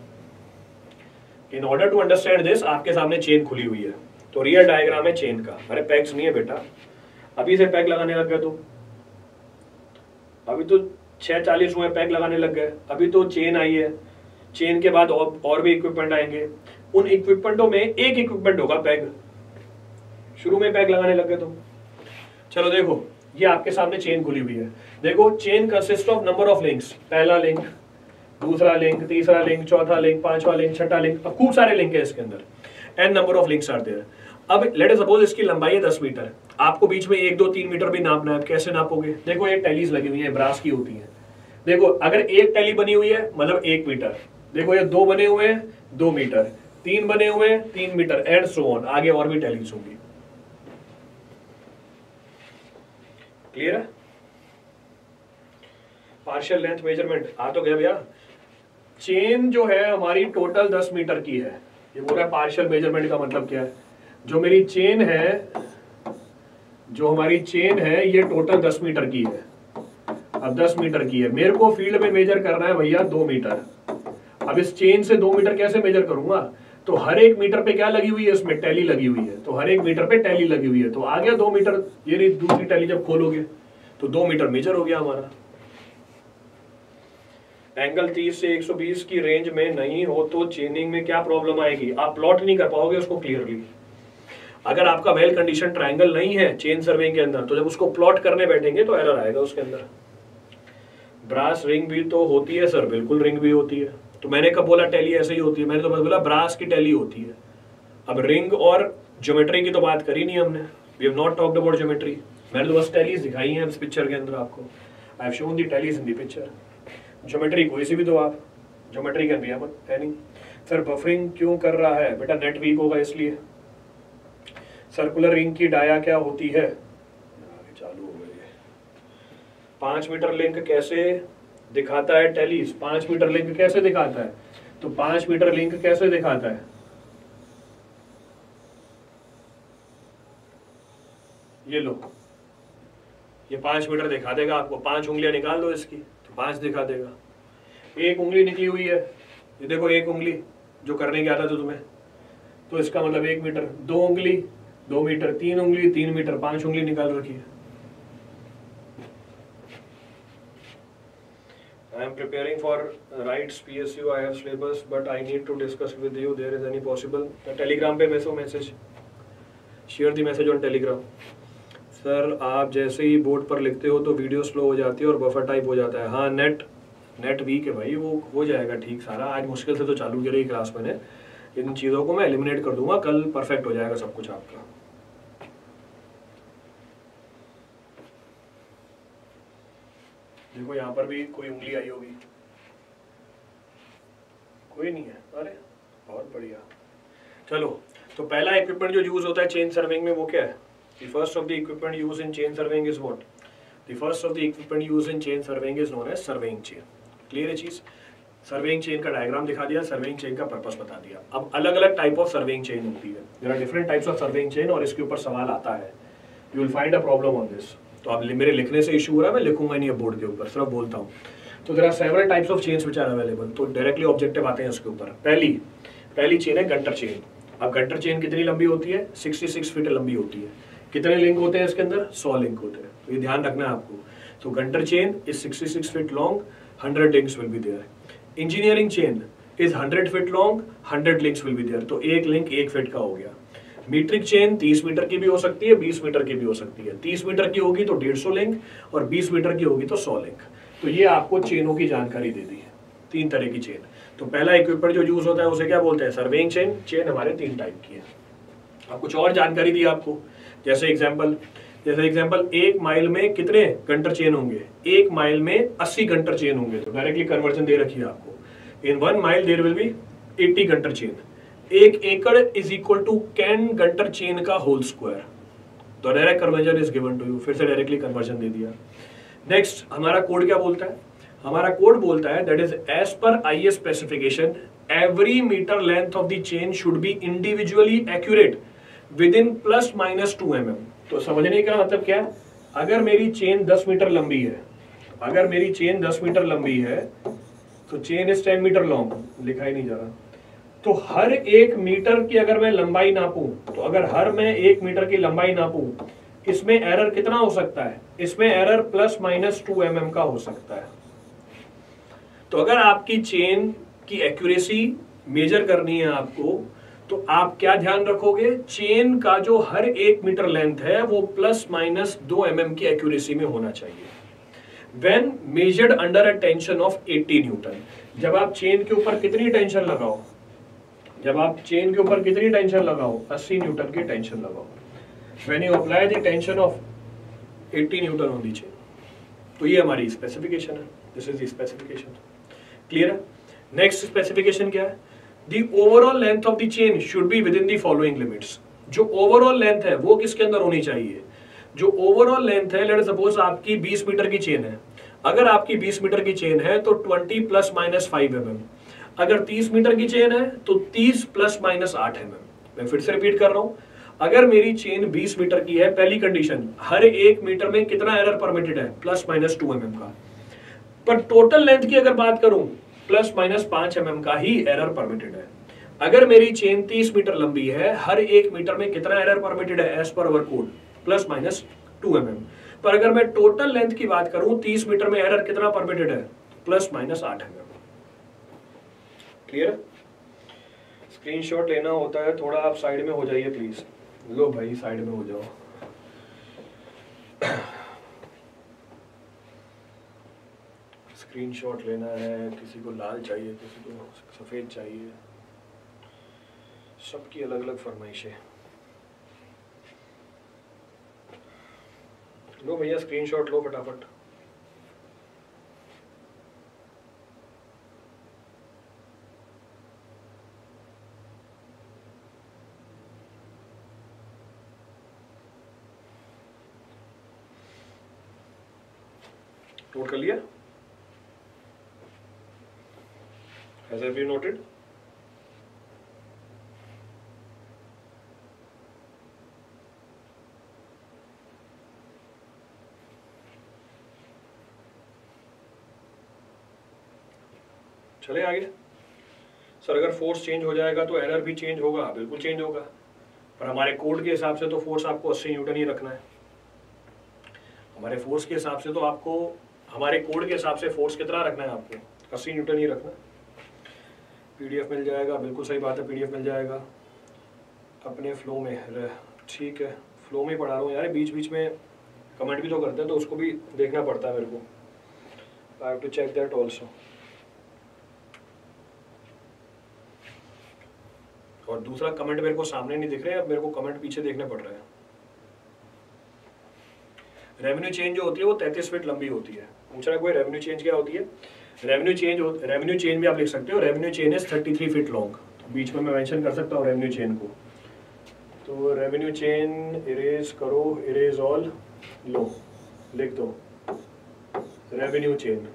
In order to understand this, आपके सामने चेन खुली हुई है, तो रियल डायग्राम है चेन का। अरे पैक्स नहीं है बेटा, अभी से पैक लगाने लग गया तो, अभी तो 6:40 हुए पैक लगाने लग गए। अभी तो चेन आई है, चेन के बाद और भी इक्विपमेंट आएंगे। उन इक्विपमेंटों में एक इक्विपमेंट होगा पैग। शुरू में पैग लगाने लग गए तो चलो देखो, ये आपके सामने चेन खुली हुई है। देखो chain consist of number of links, पहला लिंक, दूसरा लिंक, तीसरा लिंक, चौथा लिंक, पांचवा लिंक, छठा लिंक। अब खूब सारे लिंक है इसके अंदर, an number of links are there. अब लेट अस सपोज इसकी लंबाई है 10 मीटर, आपको बीच में 1, 2, 3 मीटर भी नापना है। कैसे नापोगे? देखो ये टेलीज लगी हुई है, ब्रास की होती है। देखो अगर एक टेली बनी हुई है मतलब 1 मीटर, देखो ये 2 बने हुए हैं 2 मीटर, 3 बने हुए हैं 3 मीटर, एंड सो ऑन, आगे और भी टेलीज होंगी। क्लियर है? पार्शियल लेंथ मेजरमेंट आ तो गया भैया। चेन जो है हमारी टोटल 10 मीटर की है। ये बोल रहा है पार्शियल मेजरमेंट का मतलब क्या है? जो मेरी चेन है, जो हमारी चेन है ये टोटल 10 मीटर की है। अब 10 मीटर की है, मेरे को फील्ड में मेजर करना है भैया 2 मीटर। अब इस चेन से 2 मीटर कैसे मेजर करूंगा? तो हर एक मीटर पे क्या लगी हुई है? इसमें टैली लगी हुई है, तो हर एक मीटर पे टैली लगी हुई है, तो आ गया 2 मीटर। ये रही दूसरी टैली, जब खोलोगे तो 2 मीटर मेजर हो गया हमारा। एंगल 30 से 120 की रेंज में नहीं हो तो चेनिंग में क्या प्रॉब्लम आएगी? आप प्लॉट नहीं कर पाओगे उसको क्लियरली। अगर आपका वेल कंडीशन ट्रायंगल नहीं है चेन सर्वेइंग के अंदर, तो जब उसको प्लॉट करने बैठेंगे तो एरर आएगा उसके अंदर। ब्रास रिंग भी तो होती है सर, बिल्कुल रिंग भी होती है। तो मैंने कब बोला टैली ऐसे ही होती है? मैंने तो बस बोला ब्रास की टैली होती है। अब रिंग और ज्योमेट्री की तो बात करी नहीं हमने, we have not talked about geometry. मैंने तो बस टैलीज दिखाई हैं इस पिक्चर के अंदर आपको। I have shown the tallies in the picture. Geometry कोई सी भी दो आप, geometry can be any. Sir buffering क्यों कर रहा है? बेटा नेट वीक होगा इसलिए। सर्कुलर रिंग की डाया क्या होती है? चालू हो गई है। 5 मीटर लिंक कैसे दिखाता है टैलीज? 5 मीटर लिंक कैसे दिखाता है? तो 5 मीटर लिंक कैसे दिखाता है? ये लो, ये 5 मीटर दिखा देगा आपको। 5 उंगलियां निकाल दो इसकी तो 5 दिखा देगा। एक उंगली निकली हुई है, ये देखो एक उंगली जो करने की आदत है तुम्हें, तो इसका मतलब 1 मीटर। 2 उंगली 2 मीटर, 3 उंगली 3 मीटर, 5 उंगली निकाल रखी है। I am preparing for RITES PSU. I have syllabus, but I need to discuss with you. There is any possible? Telegram पे message, share the message on Telegram. Sir आप जैसे ही board पर लिखते हो तो वीडियो स्लो हो जाती है और बफर टाइप हो जाता है। हाँ नेट वीक है भाई, वो हो जाएगा ठीक सारा। आज मुश्किल से तो चालू की रही क्लास मैंने, इन चीज़ों को मैं एलिमिनेट कर दूंगा, कल परफेक्ट हो जाएगा सब कुछ आपका। देखो यहाँ पर भी कोई उंगली आई होगी, कोई नहीं है। अरे बहुत बढ़िया। चलो तो पहला इक्विपमेंट जो यूज होता है चेन सर्वेइंग में वो क्या है? The first of the equipment used in chain surveying is what? The first of the equipment used in chain surveying is known as surveying chain. Clear है चीज? सर्वेइंग चेन का diagram दिखा दिया, surveying chain का purpose बता दिया। अब अलग अलग टाइप ऑफ सर्वेइंग चेन होती है। There are different types of surveying chain और इसके ऊपर सवाल आता है। You will find a problem on this. तो अब मेरे लिखने से इशू हो रहा है, मैं लिखूंगा नहीं अब बोर्ड के ऊपर, सिर्फ बोलता हूँ। तो there are several types of chains which are available. तो डायरेक्टली ऑब्जेक्टिव आते हैं इसके ऊपर। पहली चेन है गंटर चेन। अब गंटर चेन कितनी लंबी होती है? 66 फीट लंबी होती है। कितने लिंक होते हैं इसके अंदर? 100 लिंक होते हैं। तो ये ध्यान रखना है आपको। तो Gunter chain is 66 feet long, 100 links will be there. Engineering chain is 100 feet long, 100 links will be there. तो एक लिंक 1 फीट का हो गया। मीट्रिक चेन 30 मीटर की भी हो सकती है, 20 मीटर की भी हो सकती है। 30 मीटर की होगी तो 150 लिंक और 20 मीटर की होगी तो 100 लिंक। तो ये आपको चेनों की जानकारी दे दी है। 3 तरह की चेन। तो पहला इक्विपमेंट जो यूज होता है उसे क्या बोलते हैं? Surveying chain. चेन हमारे 3 टाइप की है। अब कुछ और जानकारी दी आपको, जैसे एग्जांपल 1 माइल में कितने गंटर चेन होंगे? 1 माइल में 80 गंटर चेन होंगे। तो डायरेक्टली कन्वर्जन दे रखी है आपको। In 1 mile there will be 80 Gunter chain. 1 acre is equal to 10 Gunter chain का होल स्क्वायर। तो direct conversion is given to you. फिर से डायरेक्टली कन्वर्जन दे दिया। नेक्स्ट हमारा कोड क्या बोलता है? हमारा कोड बोलता है that is as per IS specification every metre length of the chain should be individually accurate within ±2 mm। तो समझने का मतलब क्या है? अगर मेरी चेन 10 मीटर लंबी है, अगर मेरी चेन 10 मीटर लंबी है तो चेन इज 10 मीटर लॉन्ग, लिखा ही नहीं जा रहा। तो हर 1 मीटर की अगर मैं लंबाई नापूं, तो अगर हर मैं 1 मीटर की लंबाई नापूं, इसमें एरर कितना हो सकता है? इसमें एरर ±2 mm का हो सकता है। तो अगर आपकी चेन की एक्यूरेसी मेजर करनी है आपको, तो आप क्या ध्यान रखोगे? चेन का जो हर 1 मीटर लेंथ है वो ±2 mm की एक्यूरेसी में होना चाहिए। When measured under a tension of 80 newton. जब आप चेन के ऊपर कितनी टेंशन लगाओ? जब आप चेन के ऊपर कितनी टेंशन लगाओ? 80 न्यूटन की टेंशन लगाओ। When you apply the tension of 80 newton on the chain। तो ये हमारी स्पेसिफिकेशन है। This is the specification। Clear है? नेक्स्ट स्पेसिफिकेशन क्या है? The overall length of the chain should be within the following limits। जो overall length है वो किसके अंदर होनी चाहिए? जो ओवरऑल लेंथ है, लेट सपोज आपकी 20 मीटर की चेन है। अगर आपकी 20 मीटर की चेन है तो 20 ± 5 mm। अगर 30 मीटर की चेन है तो 30 ± 8 mm। मैं फिर से रिपीट कर रहा हूं, अगर मेरी चेन 20 मीटर की है, पहली कंडीशन हर 1 मीटर में कितना एरर परमिटेड है? ±2 mm का। पर टोटल लेंथ की अगर बात करूं, ±5 mm का ही एरर परमिटेड है। अगर मेरी चेन 30 मीटर लंबी है, हर 1 मीटर में कितना एरर परमिटेड है as per our code? ±2 mm। पर अगर मैं टोटल लेंथ की बात करूं, 30 मीटर में एरर कितना परमिटेड है? ±8 mm। क्लियर? स्क्रीनशॉट लेना होता है, थोड़ा आप साइड में हो जाइए प्लीज। लो भाई साइड में हो जाओ। स्क्रीनशॉट लेना है, किसी को लाल चाहिए, किसी को सफ़ेद चाहिए, सबकी अलग अलग फरमाइशें। लो भैया स्क्रीनशॉट लो फटाफट। नोट कर लिया? Has everyone noted? चले आगे। सर अगर फोर्स चेंज हो जाएगा तो एरर भी चेंज होगा, बिल्कुल चेंज होगा, पर हमारे कोड के हिसाब से तो फोर्स आपको 80 न्यूटन ही रखना है। हमारे फोर्स के हिसाब से तो आपको, हमारे कोड के हिसाब से फोर्स कितना रखना है आपको? 80 न्यूटन ही रखना। पीडीएफ मिल जाएगा, बिल्कुल सही बात है, पीडीएफ मिल जाएगा अपने फ्लो में। ठीक है, फ्लो में पढ़ा रहा हूँ यार, बीच बीच में कमेंट भी तो करते हैं तो उसको भी देखना पड़ता है मेरे को। I have to check that also. और दूसरा कमेंट मेरे को सामने नहीं दिख रहे, अब मेरे को कमेंट पीछे देखने पड़ रहे हैं। रेवेन्यू चेंज जो होती है वो 33 फीट लंबी होती है। पूछ रहा है कोई रेवेन्यू चेंज क्या होती है? रेवेन्यू चेन भी आप लिख सकते हो। Revenue chain is 33 feet long. बीच में मैं मेंशन कर सकता हूँ रेवेन्यू चेन को। तो रेवेन्यू चेन इरेज करो, इरेज ऑल, लो लिख दो रेवेन्यू चेन।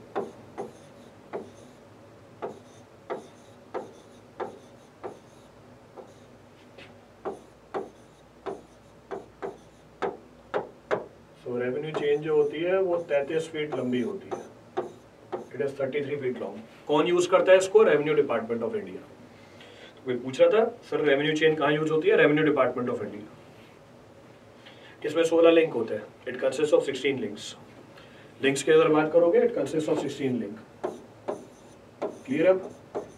रेवेन्यू चेन जो होती है वो 33 फीट लंबी होती है। It is 33 feet long. कौन यूज करता है इसको? Revenue department of India. तो कोई पूछ रहा था सर रेवेन्यू चेन कहाँ यूज होती है? Revenue department of India. इसमें 16 लिंक होते हैं। It consist of 16 links. Links की अगर बात करोगे, it consist of 16 link. Clear? अब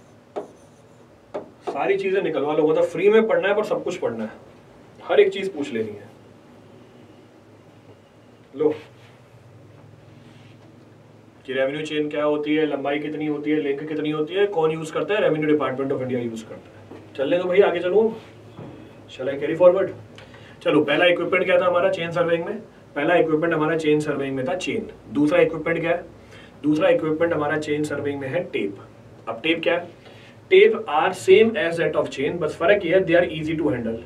सारी चीजें निकलवा लो, मतलब फ्री में पढ़ना है पर सब कुछ पढ़ना है, हर एक चीज पूछ लेनी है। लो कि रेवेन्यू चेन क्या होती है, लंबाई कितनी होती है, लिंक कितनी होती है, कौन यूज करता है? Revenue department of India use करता है। चलने दो भाई, आगे चलो। Shall I carry forward? चलो, पहला इक्विपमेंट क्या था हमारा चेन सर्वेइंग में? पहला इक्विपमेंट हमारा चेन सर्वेइंग में था चेन। दूसरा इक्विपमेंट क्या है? दूसरा इक्विपमेंट हमारा चेन सर्वेइंग में है टेप। अब टेप क्या है? Tape are same as that of chain, बस फर्क ये है they are easy to handle,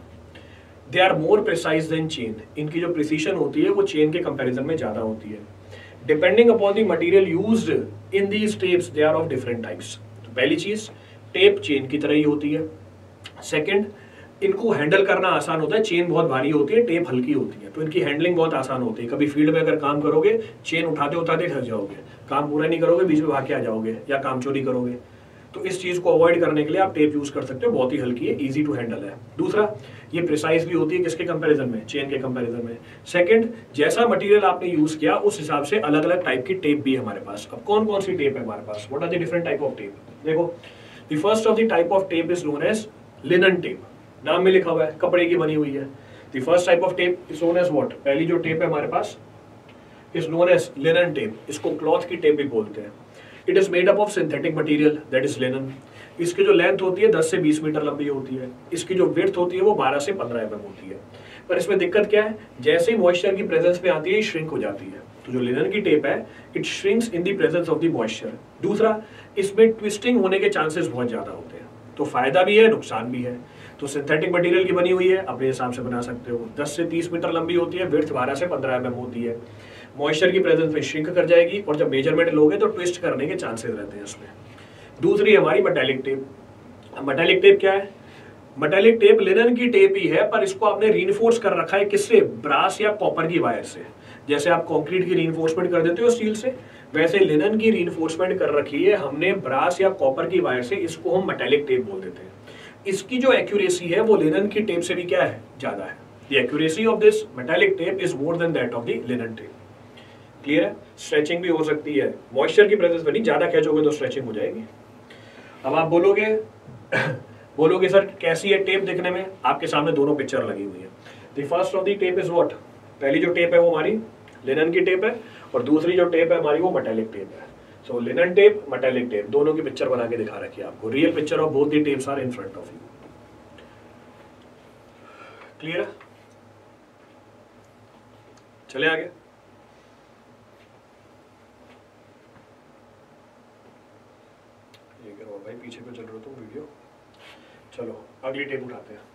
they are more precise than chain. इनकी जो प्रिसीशन होती है वो चेन के कंपैरिजन में ज्यादा होती है। Depending upon the material used in these tapes, they are of different types. तो पहली चीज, टेप चेन की तरह ही होती है। सेकंड, इनको हैंडल करना आसान होता है। चेन बहुत भारी होती है, टेप हल्की होती है, तो इनकी हैंडलिंग बहुत आसान होती है। कभी फील्ड में अगर काम करोगे, चेन उठाते उठाते थक जाओगे, काम पूरा नहीं करोगे, बीच में भाग के आ जाओगे या काम चोरी करोगे। तो इस चीज को अवॉइड करने के लिए आप टेप यूज कर सकते हो, बहुत ही हल्की है, इजी टू हैंडल है। दूसरा, ये प्रिसाइज भी होती है, किसके कंपैरिजन में? चेन के कंपैरिजन में। सेकंड, जैसा मटेरियल आपने यूज किया उस हिसाब से अलग अलग टाइप की टेप भी है हमारे पास। अब कौन कौन सी टेप है हमारे पास? What are the different type of tape? देखो, the first of the type of tape is known as linen tape. नाम में लिखा हुआ है, कपड़े की बनी हुई है। The first type of tape is known as what? पहली जो टेप है हमारे पास is known as linen tape. इसको क्लॉथ की टेप भी बोलते हैं। It is made up of synthetic material that is linen. इसकी जो लेंथ होती है 10 से 20 मीटर लंबी होती है। इसकी जो विड्थ होती है वो 12 से 15 mm होती है। पर इसमें दिक्कत क्या है? जैसे ही मॉइस्चर की प्रेजेंस में आती है, श्रिंक हो जाती है। तो जो लिनन की टेप है, it shrinks in the presence of the moisture. दूसरा, इसमें ट्विस्टिंग होने के चांसेस बहुत ज्यादा होते हैं। तो फायदा भी है, नुकसान भी है। तो सिंथेटिक मटेरियल की बनी हुई है, अपने हिसाब से बना सकते हो। 10 से 30 मीटर लंबी होती है, विड्थ 12 से 15 mm होती है। मॉइस्चर की प्रेजेंस में श्रिंक कर जाएगी और जब मेजरमेंट लोगे तो ट्विस्ट करने के चांसेस रहते हैं इसमें। दूसरी हमारी मेटालिक टेप। मेटालिक टेप क्या है? मेटालिक टेप लिनन की टेप ही है, पर इसको आपने रीइंफोर्स कर रखा है किससे? ब्रास या कॉपर की वायर से। जैसे आप कंक्रीट की रीइंफोर्समेंट कर देते हो स्टील से, वैसे लिनन की रीइंफोर्समेंट कर रखी है हमने ब्रास या कॉपर की वायर से। इसको हम मेटालिक टेप बोल देते हैं। इसकी जो एक्यूरेसी है वो लिनन की टेप से भी क्या है? ज्यादा है। The accuracy of this metallic tape is more than that of the linen tape. Clear है? स्ट्रेचिंग भी हो सकती है, मॉइस्चर की प्रेजेंस में नहीं, ज्यादा खींचोगे तो स्ट्रेचिंग हो जाएगी। अब आप बोलोगे सर कैसी है टेप दिखने में? आपके सामने दोनों पिक्चर लगी हुई है। The first of the tape is what, पहली जो टेप है वो हमारी लिनन की टेप है और दूसरी जो टेप है हमारी वो मेटालिक टेप है। So linen tape, metallic tape, दोनों की पिक्चर बना के दिखा रखी है आपको। Real picture of both the tapes are in front of you. Clear है? चले आगे। ये करो भाई, पीछे पे चल रहे हो तुम वीडियो। चलो अगली टेप उठाते हैं।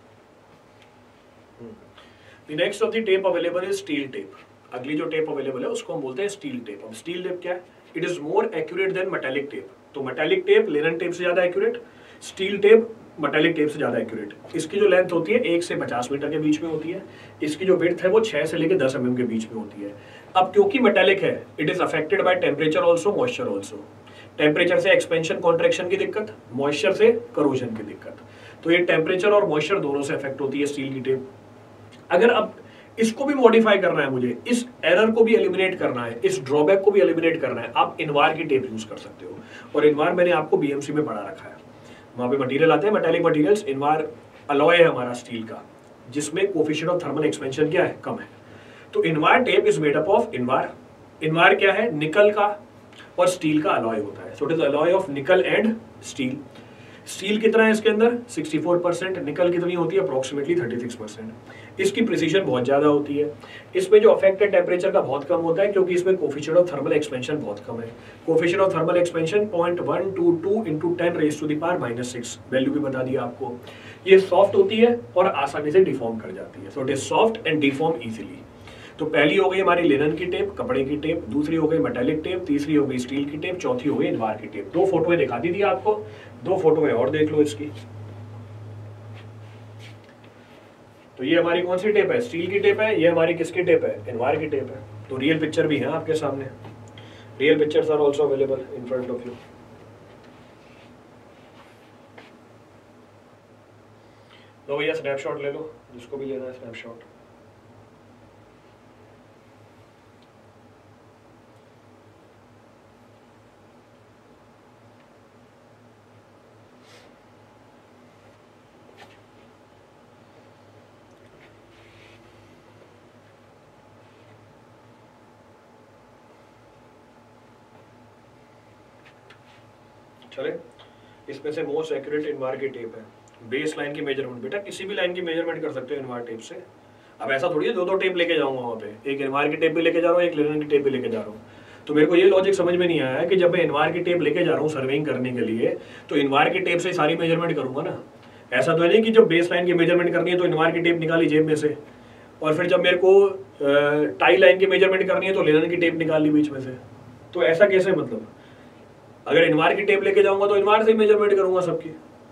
The next of the tape available is steel tape. अगली जो टेप अवेलेबल है उसको हम बोलते हैं स्टील टेप। अब स्टील टेप क्या है? It is more accurate than metallic tape. तो मेटालिक टेप लिनन टेप से ज्यादा accurate, steel tape metallic tape से ज्यादा एक्यूरेट। इसकी जो लेंथ होती है 1 से 50 मीटर के बीच में होती है। इसकी जो विड्थ है वो 6 से लेकर 10 mm के बीच में होती है। अब क्योंकि मेटालिक है, it is affected by temperature also, moisture also. Temperature से एक्सपेंशन कॉन्ट्रैक्शन की दिक्कत, मॉइस्चर से करोजन की दिक्कत। तो ये टेम्परेचर और मॉइस्चर दोनों से अफेक्ट होती है स्टील की टेप। अगर अब इसको भी मॉडिफाई करना है मुझे, इस एरर को भी एलिमिनेट करना है, इस ड्रॉबैक को भी एलिमिनेट करना है, आप इनवार की टेप यूज कर सकते हो। और इनवार मैंने आपको बीएमसी में पढ़ा रखा है। वहां पे मटेरियल आते हैं मेटालिक मटेरियल्स। इनवार अलॉय है हमारा स्टील का, जिसमें कोफिशिएंट ऑफ थर्मल एक्सपेंशन क्या है? कम है। तो invar tape is made up of invar. Invar क्या है? निकल का और स्टील का अलॉय होता है। So it is alloy of nickel and steel. Steel कितना है इसके अंदर? 64%। निकल कितनी होती है? अप्रोक्सीमेटली 36%। इसकी प्रिसीजन बहुत ज्यादा होती है। इसमें जो अफेक्ट है टेम्परेचर का बहुत कम होता है, क्योंकि इसमें कोफिशिएंट ऑफ थर्मल एक्सपेंशन बहुत कम है। Coefficient of thermal expansion 0.122 × 10⁻⁻⁶ value भी बता दिया आपको। ये सॉफ्ट होती है और आसानी से डिफॉर्म कर जाती है। So it is soft and deform easily. तो पहली हो गई हमारी लिनन की टेप, कपड़े की टेप, दूसरी हो गई मेटालिक टेप, तीसरी हो गई स्टील की टेप, चौथी हो गई इनवार की टेप। 2 फोटोएं दिखा दी थी आपको, 2 फोटोएं और देख लो इसकी। तो ये हमारी कौन सी टेप है? स्टील की टेप है। ये हमारी किसकी टेप है? इनवार की टेप है। तो रियल पिक्चर भी है आपके सामने। Real pictures are also available in front of you. लो भैया स्नैपशॉट ले लो, जिसको भी लेना है स्नैपशॉट। चले, इसमें से मोस्ट एक्यूरेट इनवार की टेप है। बेस लाइन की मेजरमेंट, बेटा किसी भी लाइन की मेजरमेंट कर सकते हो इनवार टेप से। अब ऐसा थोड़ी है 2-2 टेप लेके जाऊंगा वहाँ पे, एक इनवार की टेप भी लेके जा रहा हूँ, एक लिनन की टेप भी लेके जा रहा हूँ। तो मेरे को ये लॉजिक समझ में नहीं आया कि जब मैं इनवार की टेप लेके जा रहा हूँ सर्वेइंग करने के लिए, तो इनवार की टेप से सारी मेजरमेंट करूंगा ना। ऐसा तो है नहीं कि जब बेस लाइन की मेजरमेंट करनी है तो इनवार की टेप निकाली जेब में से, और फिर जब मेरे को टाई लाइन की मेजरमेंट करनी है तो लिनन की टेप निकाल ली बीच में से। तो ऐसा कैसे? मतलब अगर इनवार की टेप लेके जाऊंगा तो इनवार से ही मेजरमेंट करूंगा सबकी।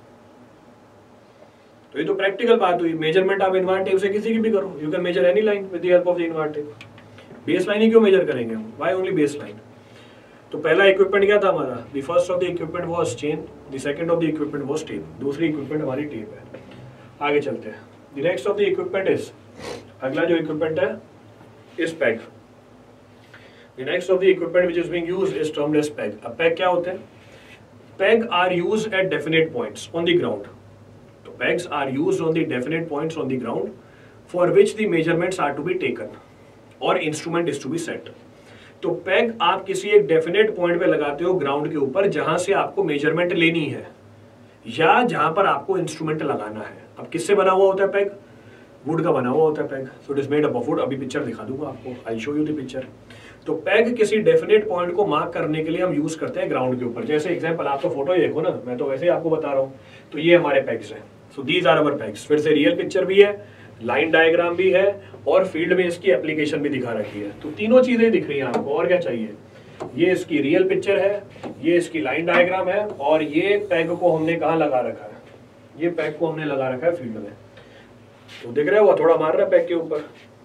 तो ये तो प्रैक्टिकल बात हुई। मेजरमेंट आप इनवार टेप से किसी की भी करो, you can measure any line with the help of the invar tape. Base line ही क्यों मेजर करेंगे हम? Why only base line? तो पहला इक्विपमेंट क्या था हमारा? The first of the equipment was chain, the second of the equipment was tape. दूसरी इक्विपमेंट हमारी टेप है। आगे चलते हैं। The next of the equipment is, अगला जो इक्विपमेंट है is peg. The next of the equipment which is being used is termed as peg. अब peg क्या होते हैं? Peg are used at definite points on the ground. तो pegs are used on the definite points on the ground for which the measurements are to be taken or instrument is to be set. तो peg आप किसी एक definite point पे लगाते हो ground के ऊपर, जहां से आपको मेजरमेंट लेनी है या जहां पर आपको इंस्ट्रूमेंट लगाना है। अब किससे बना हुआ होता है पैग? वुड का बना हुआ होता है peg. So it is made up of wood. अभी पिक्चर दिखा दूंगा आपको, I show you the picture. तो पैग किसी डेफिनेट पॉइंट को मार्क करने के लिए हम यूज करते हैं ग्राउंड के ऊपर। जैसे एग्जांपल, आप तो फोटो ही देखो ना, मैं तो वैसे ही आपको बता रहा हूँ। तो ये हमारे पैग्स हैं। So these are our pegs. फिर से रियल पिक्चर भी है, लाइन डायग्राम भी है, और फील्ड में इसकी एप्लीकेशन भी दिखा रखी है। तो तीनों चीजें दिख रही हैं आपको, और क्या चाहिए? ये इसकी रियल पिक्चर है, ये इसकी लाइन डायग्राम है, और ये पैग को हमने कहाँ लगा रखा है? ये पैग को हमने लगा रखा है फील्ड में। तो दिख रहा है वो थोड़ा मार रहा है पैग के ऊपर।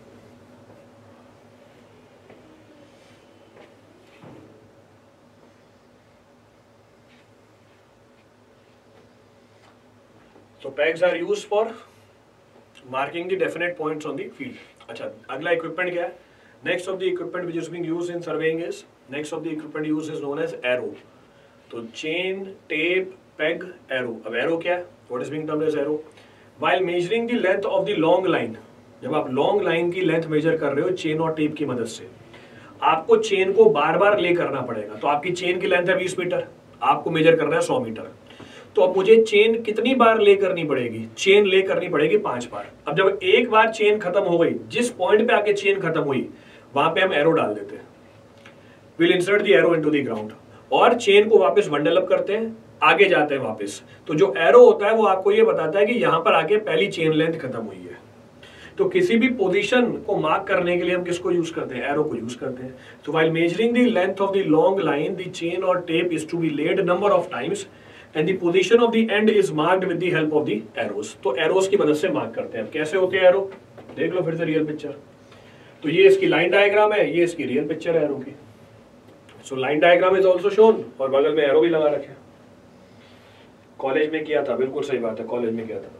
So pegs are used for marking the definite points on the field. अच्छा, अगला equipment क्या है? Next of the equipment which is being used in surveying is, next of the equipment used is known as arrow. तो chain, tape, peg, arrow. अब arrow क्या है? What is being termed as arrow? While measuring the length of the long line, जब आप long line की length measure कर रहे हो चेन और टेप की मदद से, आपको चेन को बार बार ले करना पड़ेगा। तो आपकी चेन की लेंथ है 20 मीटर, आपको मेजर करना है 100 मीटर, तो अब मुझे चेन कितनी बार ले करनी पड़ेगी? चेन ले करनी पड़ेगी 5 बार। अब जब एक बार चेन खत्म हो गई, जिस पॉइंट पे आके चेन खत्म हुई वहां पे हम एरो डाल देते हैं, will insert the arrow into the ground, और चेन को वापस बंडल अप करते हैं, आगे जाते हैं वापस। तो जो एरो होता है वो आपको ये बताता है कि यहां पर आके पहली चेन लेंथ खत्म हुई है। तो किसी भी पोजीशन को मार्क करने के लिए हम किसको यूज करते हैं? एरो को यूज करते हैं। तो while measuring the length of the long line, the chain और tape is to be laid number of times and the position of the end is marked with the help of the arrows. तो arrows की मदद से mark करते हैं। कैसे होते हैं एरो? देख लो फिर से रियल पिक्चर। तो ये इसकी लाइन डायग्राम है, ये इसकी रियल पिक्चर है एरो की। So line diagram is also shown, और बगल में एरो भी लगा रखे। कॉलेज में किया था, बिल्कुल सही बात है, कॉलेज में किया था।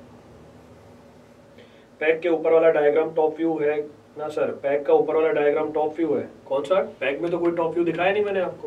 पैक के ऊपर वाला डायग्राम टॉप व्यू है ना सर? पैक का ऊपर वाला डायग्राम टॉप व्यू है। कौन सा? पैक में तो कोई टॉप व्यू दिखाया नहीं मैंने आपको।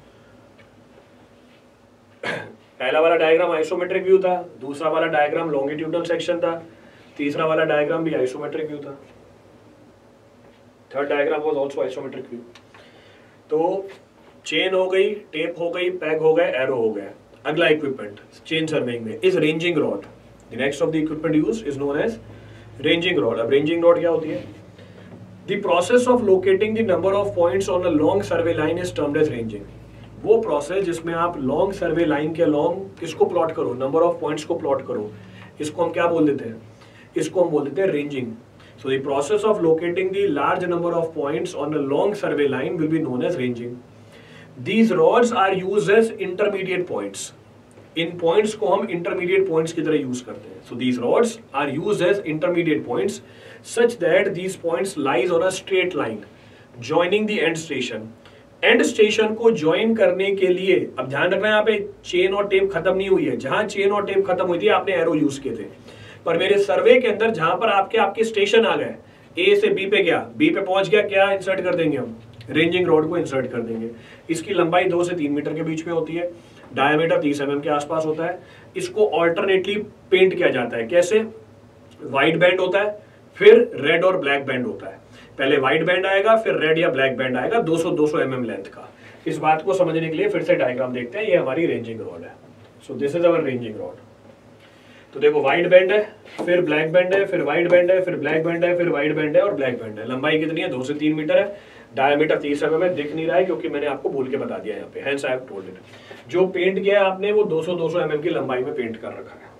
पहला वाला डायग्राम आइसोमेट्रिक व्यू था, दूसरा वाला डायग्राम लॉन्गिट्यूडनल सेक्शन था, तीसरा वाला डायग्राम भी आइसोमेट्रिक व्यू था, third diagram was also isometric view. तो चेन हो गई, टेप हो गई, पैक हो गए, एरो हो गया। अगला इक्विपमेंट चेन सर्वेइंग में is ranging rod. The next of the equipment used is known as ranging rod. अब रेंजिंग रॉड क्या होती है? The process of locating the number of points on a long survey line is termed as ranging. वो process जिसमें आप long survey line के long किसको plot करो? नंबर ऑफ पॉइंट्स को प्लॉट करो। इसको हम क्या बोल देते हैं? इसको हम बोल देते हैं ranging. So the process of locating the large number of points on a long survey line will be known as ranging. These rods are used as intermediate points. इन points को हम intermediate points की तरह use करते हैं. So these rods are used as intermediate points such that these points lies on a straight line joining the end station. End station को join करने के लिए अब ध्यान रखना है यहाँ पे चेन और टेप खत्म नहीं हुई है। जहां चेन और टेप खत्म हुई थी आपने एरो यूज किए थे, पर मेरे सर्वे के अंदर जहां पर आपके स्टेशन आ गए, ए से बी पे गया, बी पे पहुंच गया, क्या इंसर्ट कर देंगे हम? रेंजिंग रॉड को इंसर्ट कर देंगे। इसकी लंबाई 2 से 3 मीटर के बीच में होती है, डायमीटर 30 mm के आसपास होता है। इसको ऑल्टरनेटली पेंट किया जाता है। कैसे? व्हाइट बैंड होता है, फिर रेड और ब्लैक बैंड होता है। पहले व्हाइट बैंड आएगा, फिर रेड या ब्लैक बैंड आएगा, 200 mm लेंथ का। इस बात को समझने के लिए फिर से डायग्राम देखते हैं। ये हमारी रेंजिंग रॉड है। So this is our ranging rod. तो देखो व्हाइट बैंड है, फिर ब्लैक बैंड है, फिर व्हाइट बैंड है, फिर ब्लैक बैंड है, फिर व्हाइट बैंड है और ब्लैक बैंड है। लंबाई कितनी है? 2 से 3 मीटर है। डायमीटर 30 mm है। दिख नहीं रहा है क्योंकि मैंने आपको बोल के बता दिया यहाँ पे, hence I have told it. जो पेंट किया है आपने वो 200 mm की लंबाई में पेंट कर रखा है।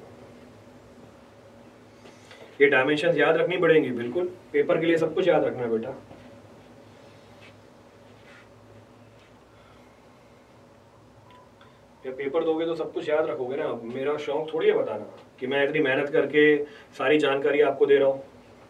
ये डायमेंशन याद रखनी पड़ेंगी, बिल्कुल पेपर के लिए सब कुछ याद रखना है बेटा। ये पेपर दोगे तो सब कुछ याद रखोगे ना। मेरा शौक थोड़ी है बताना कि मैं इतनी मेहनत करके सारी जानकारी आपको दे रहा हूं।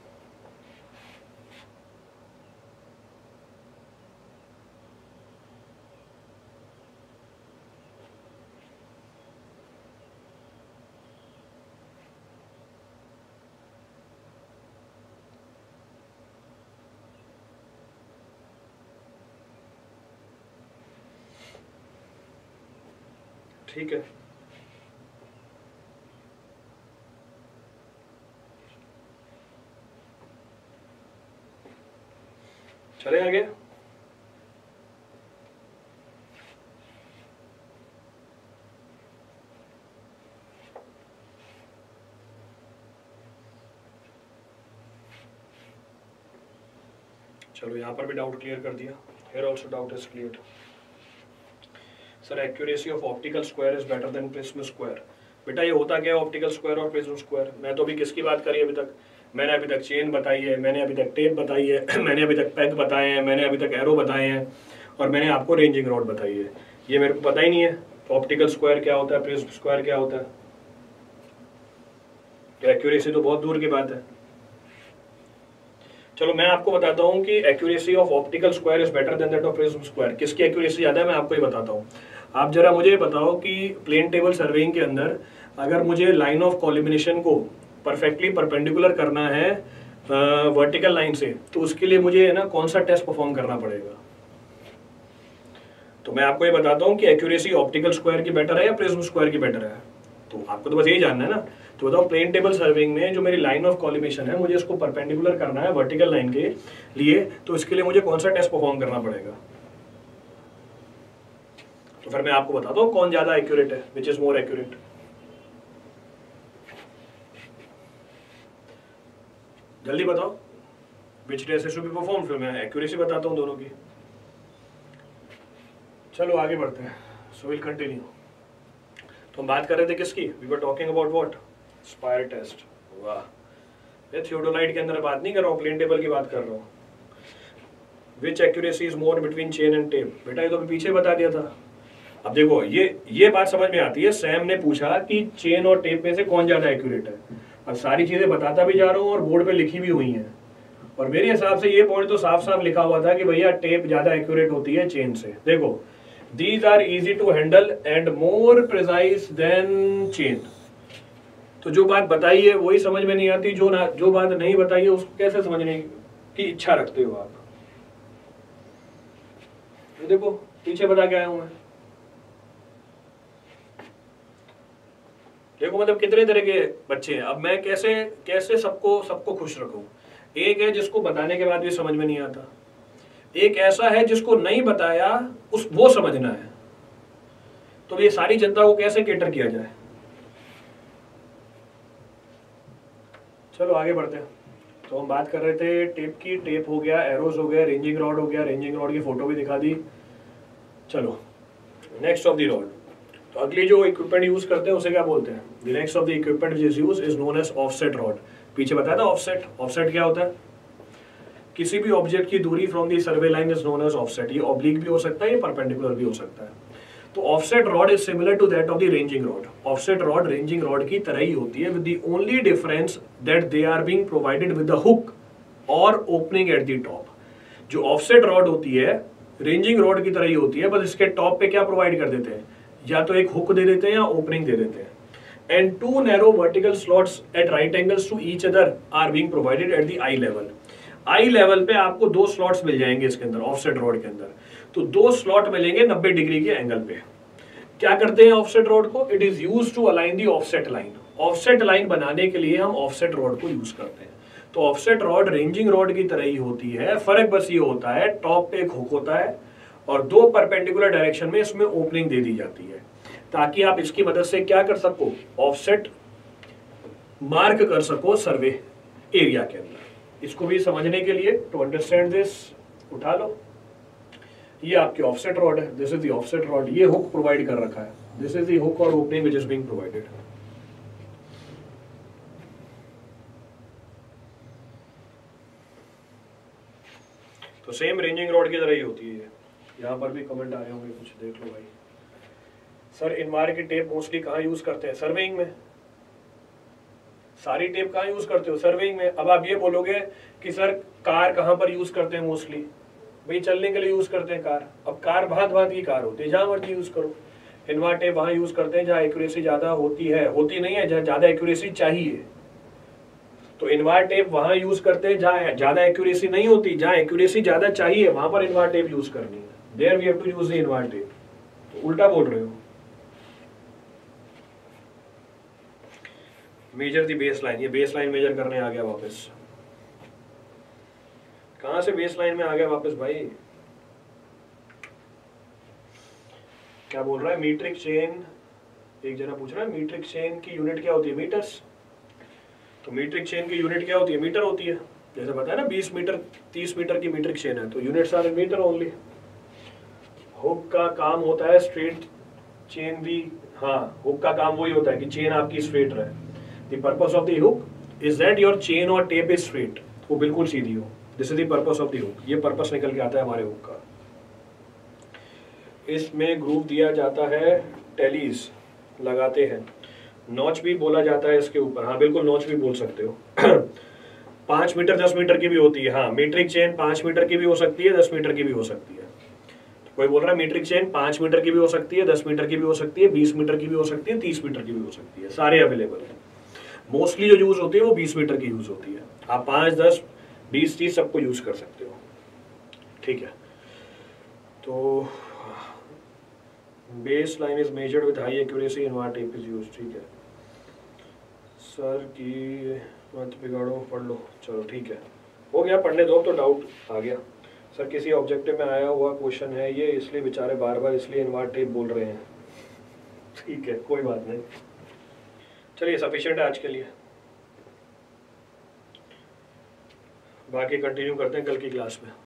ठीक है, चले आगे। चलो यहाँ पर भी डाउट क्लियर कर दिया। Here also doubt is clear. Sir accuracy of optical square is better than prism square. बेटा ये होता क्या है ऑप्टिकल स्क्वायर और प्रिज्म स्क्वायर? मैं तो अभी किसकी बात करी अभी तक? मैंने अभी तक चेन बताई है, मैंने अभी तक टेप बताई है, मैंने अभी तक पैक बताए हैं, मैंने अभी तक एरो बताए हैं, और मैंने आपको रेंजिंग रॉड बताई है। ये मेरे को पता ही नहीं है ऑप्टिकल स्क्वायर क्या होता है, प्रिज्म स्क्वायर क्या होता है। एक्यूरेसी तो बहुत दूर की बात है। चलो मैं आपको बताता हूँ कि accuracy of optical square is better than that of prism square. किसकी एक्यूरेसी ज्यादा है मैं आपको ही बताता हूँ। आप जरा मुझे बताओ कि प्लेन टेबल सर्वेइंग के अंदर अगर मुझे लाइन ऑफ कॉलिमिनेशन को परफेक्टली परपेंडिकुलर करना है वर्टिकल लाइन से, तो उसके लिए मुझे ना कौन सा टेस्ट परफॉर्म करना पड़ेगा? तो मैं आपको ये बताता हूँ कि एक्यूरेसी ऑप्टिकल स्क्वायर की बेटर है या प्रिज्म स्क्वायर की बेटर है। तो आपको तो बस यही जानना है ना। तो बताओ प्लेन टेबल सर्विंग में जो मेरी लाइन ऑफ कॉलिमेशन है, मुझे इसको परपेंडिकुलर करना है वर्टिकल लाइन के लिए, तो इसके लिए मुझे कौन सा टेस्ट परफॉर्म करना पड़ेगा? तो फिर मैं आपको बताता हूँ कौन ज्यादा एक्यूरेट है, विच इज मोर एक्यूरेट। जल्दी बताओ which test should be perform, फिर मैं एक्यूरेसी बताता हूँ दोनों की। चलो आगे बढ़ते हैं, सो विल कंटिन्यू। तो हम बात कर रहे थे किसकी? We were talking about what? Spire test. वाह, मैं थियोडोलाइट के अंदर बात नहीं कर रहा हूँ, प्लेन टेबल की बात कर रहा हूँ। Which accuracy is more between chain and tape? बेटा ये तो पीछे बता दिया था। अब देखो ये बात समझ में आती है। सैम ने पूछा कि चेन और टेप में से कौन ज्यादा एक्यूरेट है। अब सारी चीजें बताता भी जा रहा हूँ और बोर्ड पे लिखी भी हुई हैं, और मेरे हिसाब से ये पॉइंट तो साफ साफ लिखा हुआ था कि भैया टेप ज्यादा एक्यूरेट होती है चेन से। देखो, these are easy to handle and more precise than chain। तो जो बात बताई है वही समझ में नहीं आती, जो बात नहीं बताई है उसको कैसे समझने की इच्छा रखते हो आप? तो देखो पीछे बता के आया हूं मैं। देखो मतलब कितने तरह के बच्चे हैं। अब मैं कैसे सबको खुश रखूं? एक है जिसको बताने के बाद भी समझ में नहीं आता, एक ऐसा है जिसको नहीं बताया वो समझना है। तो ये सारी जनता को कैसे कैटर किया जाए? चलो आगे बढ़ते हैं। तो हम बात कर रहे थे टेप की। टेप हो गया, एरोज हो गया, रेंजिंग रॉड हो गया, रेंजिंग रॉड की फोटो भी दिखा दी। चलो नेक्स्ट ऑफ द रॉड। तो अगली जो इक्विपमेंट यूज करते हैं उसे क्या बोलते हैं? The next of the equipment which is used is known as offset rod. पीछे बताया था ऑफसेट। ऑफसेट क्या होता है? किसी भी ऑब्जेक्ट की दूरी from the survey line is known as offset. ये ऑब्लिक भी हो सकता है, ये परपेंडिकुलर भी हो सकता है। तो offset rod is similar to that of the ranging rod. Offset rod ranging rod की तरह ही होती है, with the only difference that they are being provided with the hook और ओपनिंग एट द टॉप। जो ऑफसेट रॉड होती है ranging rod की तरह ही होती है, बस इसके टॉप पे क्या प्रोवाइड कर देते हैं? या तो एक हुक दे देते हैं या ओपनिंग दे देते हैं। And two narrow vertical slots at right angles to each other are being provided at the eye level. Eye level पे आपको दो स्लॉट्स मिल जाएंगे इसके अंदर, ऑफसेट रॉड के अंदर। तो दो स्लॉट मिलेंगे 90 डिग्री के एंगल पे। क्या करते हैं ऑफसेट रॉड को? It is used to align the offset line. Offset line बनाने के लिए हम ऑफसेट रॉड को यूज करते हैं। तो ऑफसेट रॉड रेंजिंग रॉड की तरह ही होती है, फर्क बस ये होता है टॉप पे एक हुक होता है और दो परपेंडिकुलर डायरेक्शन में इसमें ओपनिंग दे दी जाती है, ताकि आप इसकी मदद से क्या कर सको? ऑफसेट मार्क कर सको सर्वे एरिया के अंदर। इसको भी समझने के लिए, टू अंडरस्टैंड दिस, उठा लो। ये आपकी ऑफसेट रॉड है, this is the offset rod. ये हुक प्रोवाइड कर रखा है, दिस इज द हुक और opening which is being provided. तो सेम रेंजिंग रॉड की तरह ही होती है। यहाँ पर भी कमेंट आ रहे होंगे कुछ, देख लो भाई। सर इनवार की टेप मोस्टली कहाँ यूज करते हैं? सर्वेइंग में। सारी टेप कहाँ यूज करते हो? सर्वेइंग में। अब आप ये बोलोगे कि सर कार कहाँ पर यूज करते हैं मोस्टली? भाई चलने के लिए यूज करते हैं कार। अब कार भांत भांत की कार होती है, जहां मर्जी यूज करो। इनवार टेप वहां यूज करते हैं जहां एक्यूरेसी ज्यादा होती है, होती नहीं है, जहां ज्यादा एक्यूरेसी चाहिए। तो इनवार टेप वहां यूज करते हैं जहां ज्यादा एक्यूरेसी नहीं होती, जहां एक्यूरेसी ज्यादा चाहिए वहां पर इनवार टेप यूज करनी है। There we have to use the invar tape. तो उल्टा बोल रहे हो। Measure the base line. ये बेस लाइन मेजर करने आ गया वापस। कहां से बेस लाइन में आ गया वापस भाई? क्या बोल रहा है? Metric chain. एक जना पूछ रहा है मीट्रिक चेन की यूनिट क्या होती है? मीटर्स। तो मीट्रिक चेन की यूनिट क्या होती है? मीटर होती है। जैसे पता है ना 20 मीटर 30 मीटर की मीट्रिक चेन है, तो units are in metre only. Hook का काम होता है स्ट्रेट चेन भी। हाँ, हुक का काम वही होता है कि चेन आपकी स्ट्रेट रहे। The purpose of the hook is that your chain or tape is straight, वो बिल्कुल सीधी हो। This is the purpose of the hook। ये पर्पस निकल के आता है हमारे हुक का। इसमें ग्रूव दिया जाता है, टेलीज लगाते हैं, नॉच भी बोला जाता है इसके ऊपर। हाँ बिल्कुल, नॉच भी बोल सकते हो। 5 मीटर 10 मीटर की भी होती है। हाँ, मीट्रिक चेन 5 मीटर की भी हो सकती है, 10 मीटर की भी हो सकती है। कोई बोल रहा है मीट्रिक चेन 5 मीटर की भी हो सकती है, 10 मीटर की भी हो सकती है, 20 मीटर की भी हो सकती है, 30 मीटर की भी हो सकती है। सारे अवेलेबल है। मोस्टली जो यूज होती है वो 20 मीटर की यूज होती है। आप 5, 10, 20, 30 सबको यूज कर सकते हो। ठीक है। तो base line is measured with high accuracy, invar tape is used. ठीक है। सर की मत बिगाड़ो, पढ़ लो। चलो ठीक है, हो गया, पढ़ने दो, तो डाउट आ गया। सर किसी ऑब्जेक्टिव में आया हुआ क्वेश्चन है ये, इसलिए बेचारे बार बार इसलिए इन्वर्टेड बोल रहे हैं। ठीक है, कोई बात नहीं, चलिए सफिशिएंट है आज के लिए। बाकी कंटिन्यू करते हैं कल की क्लास में।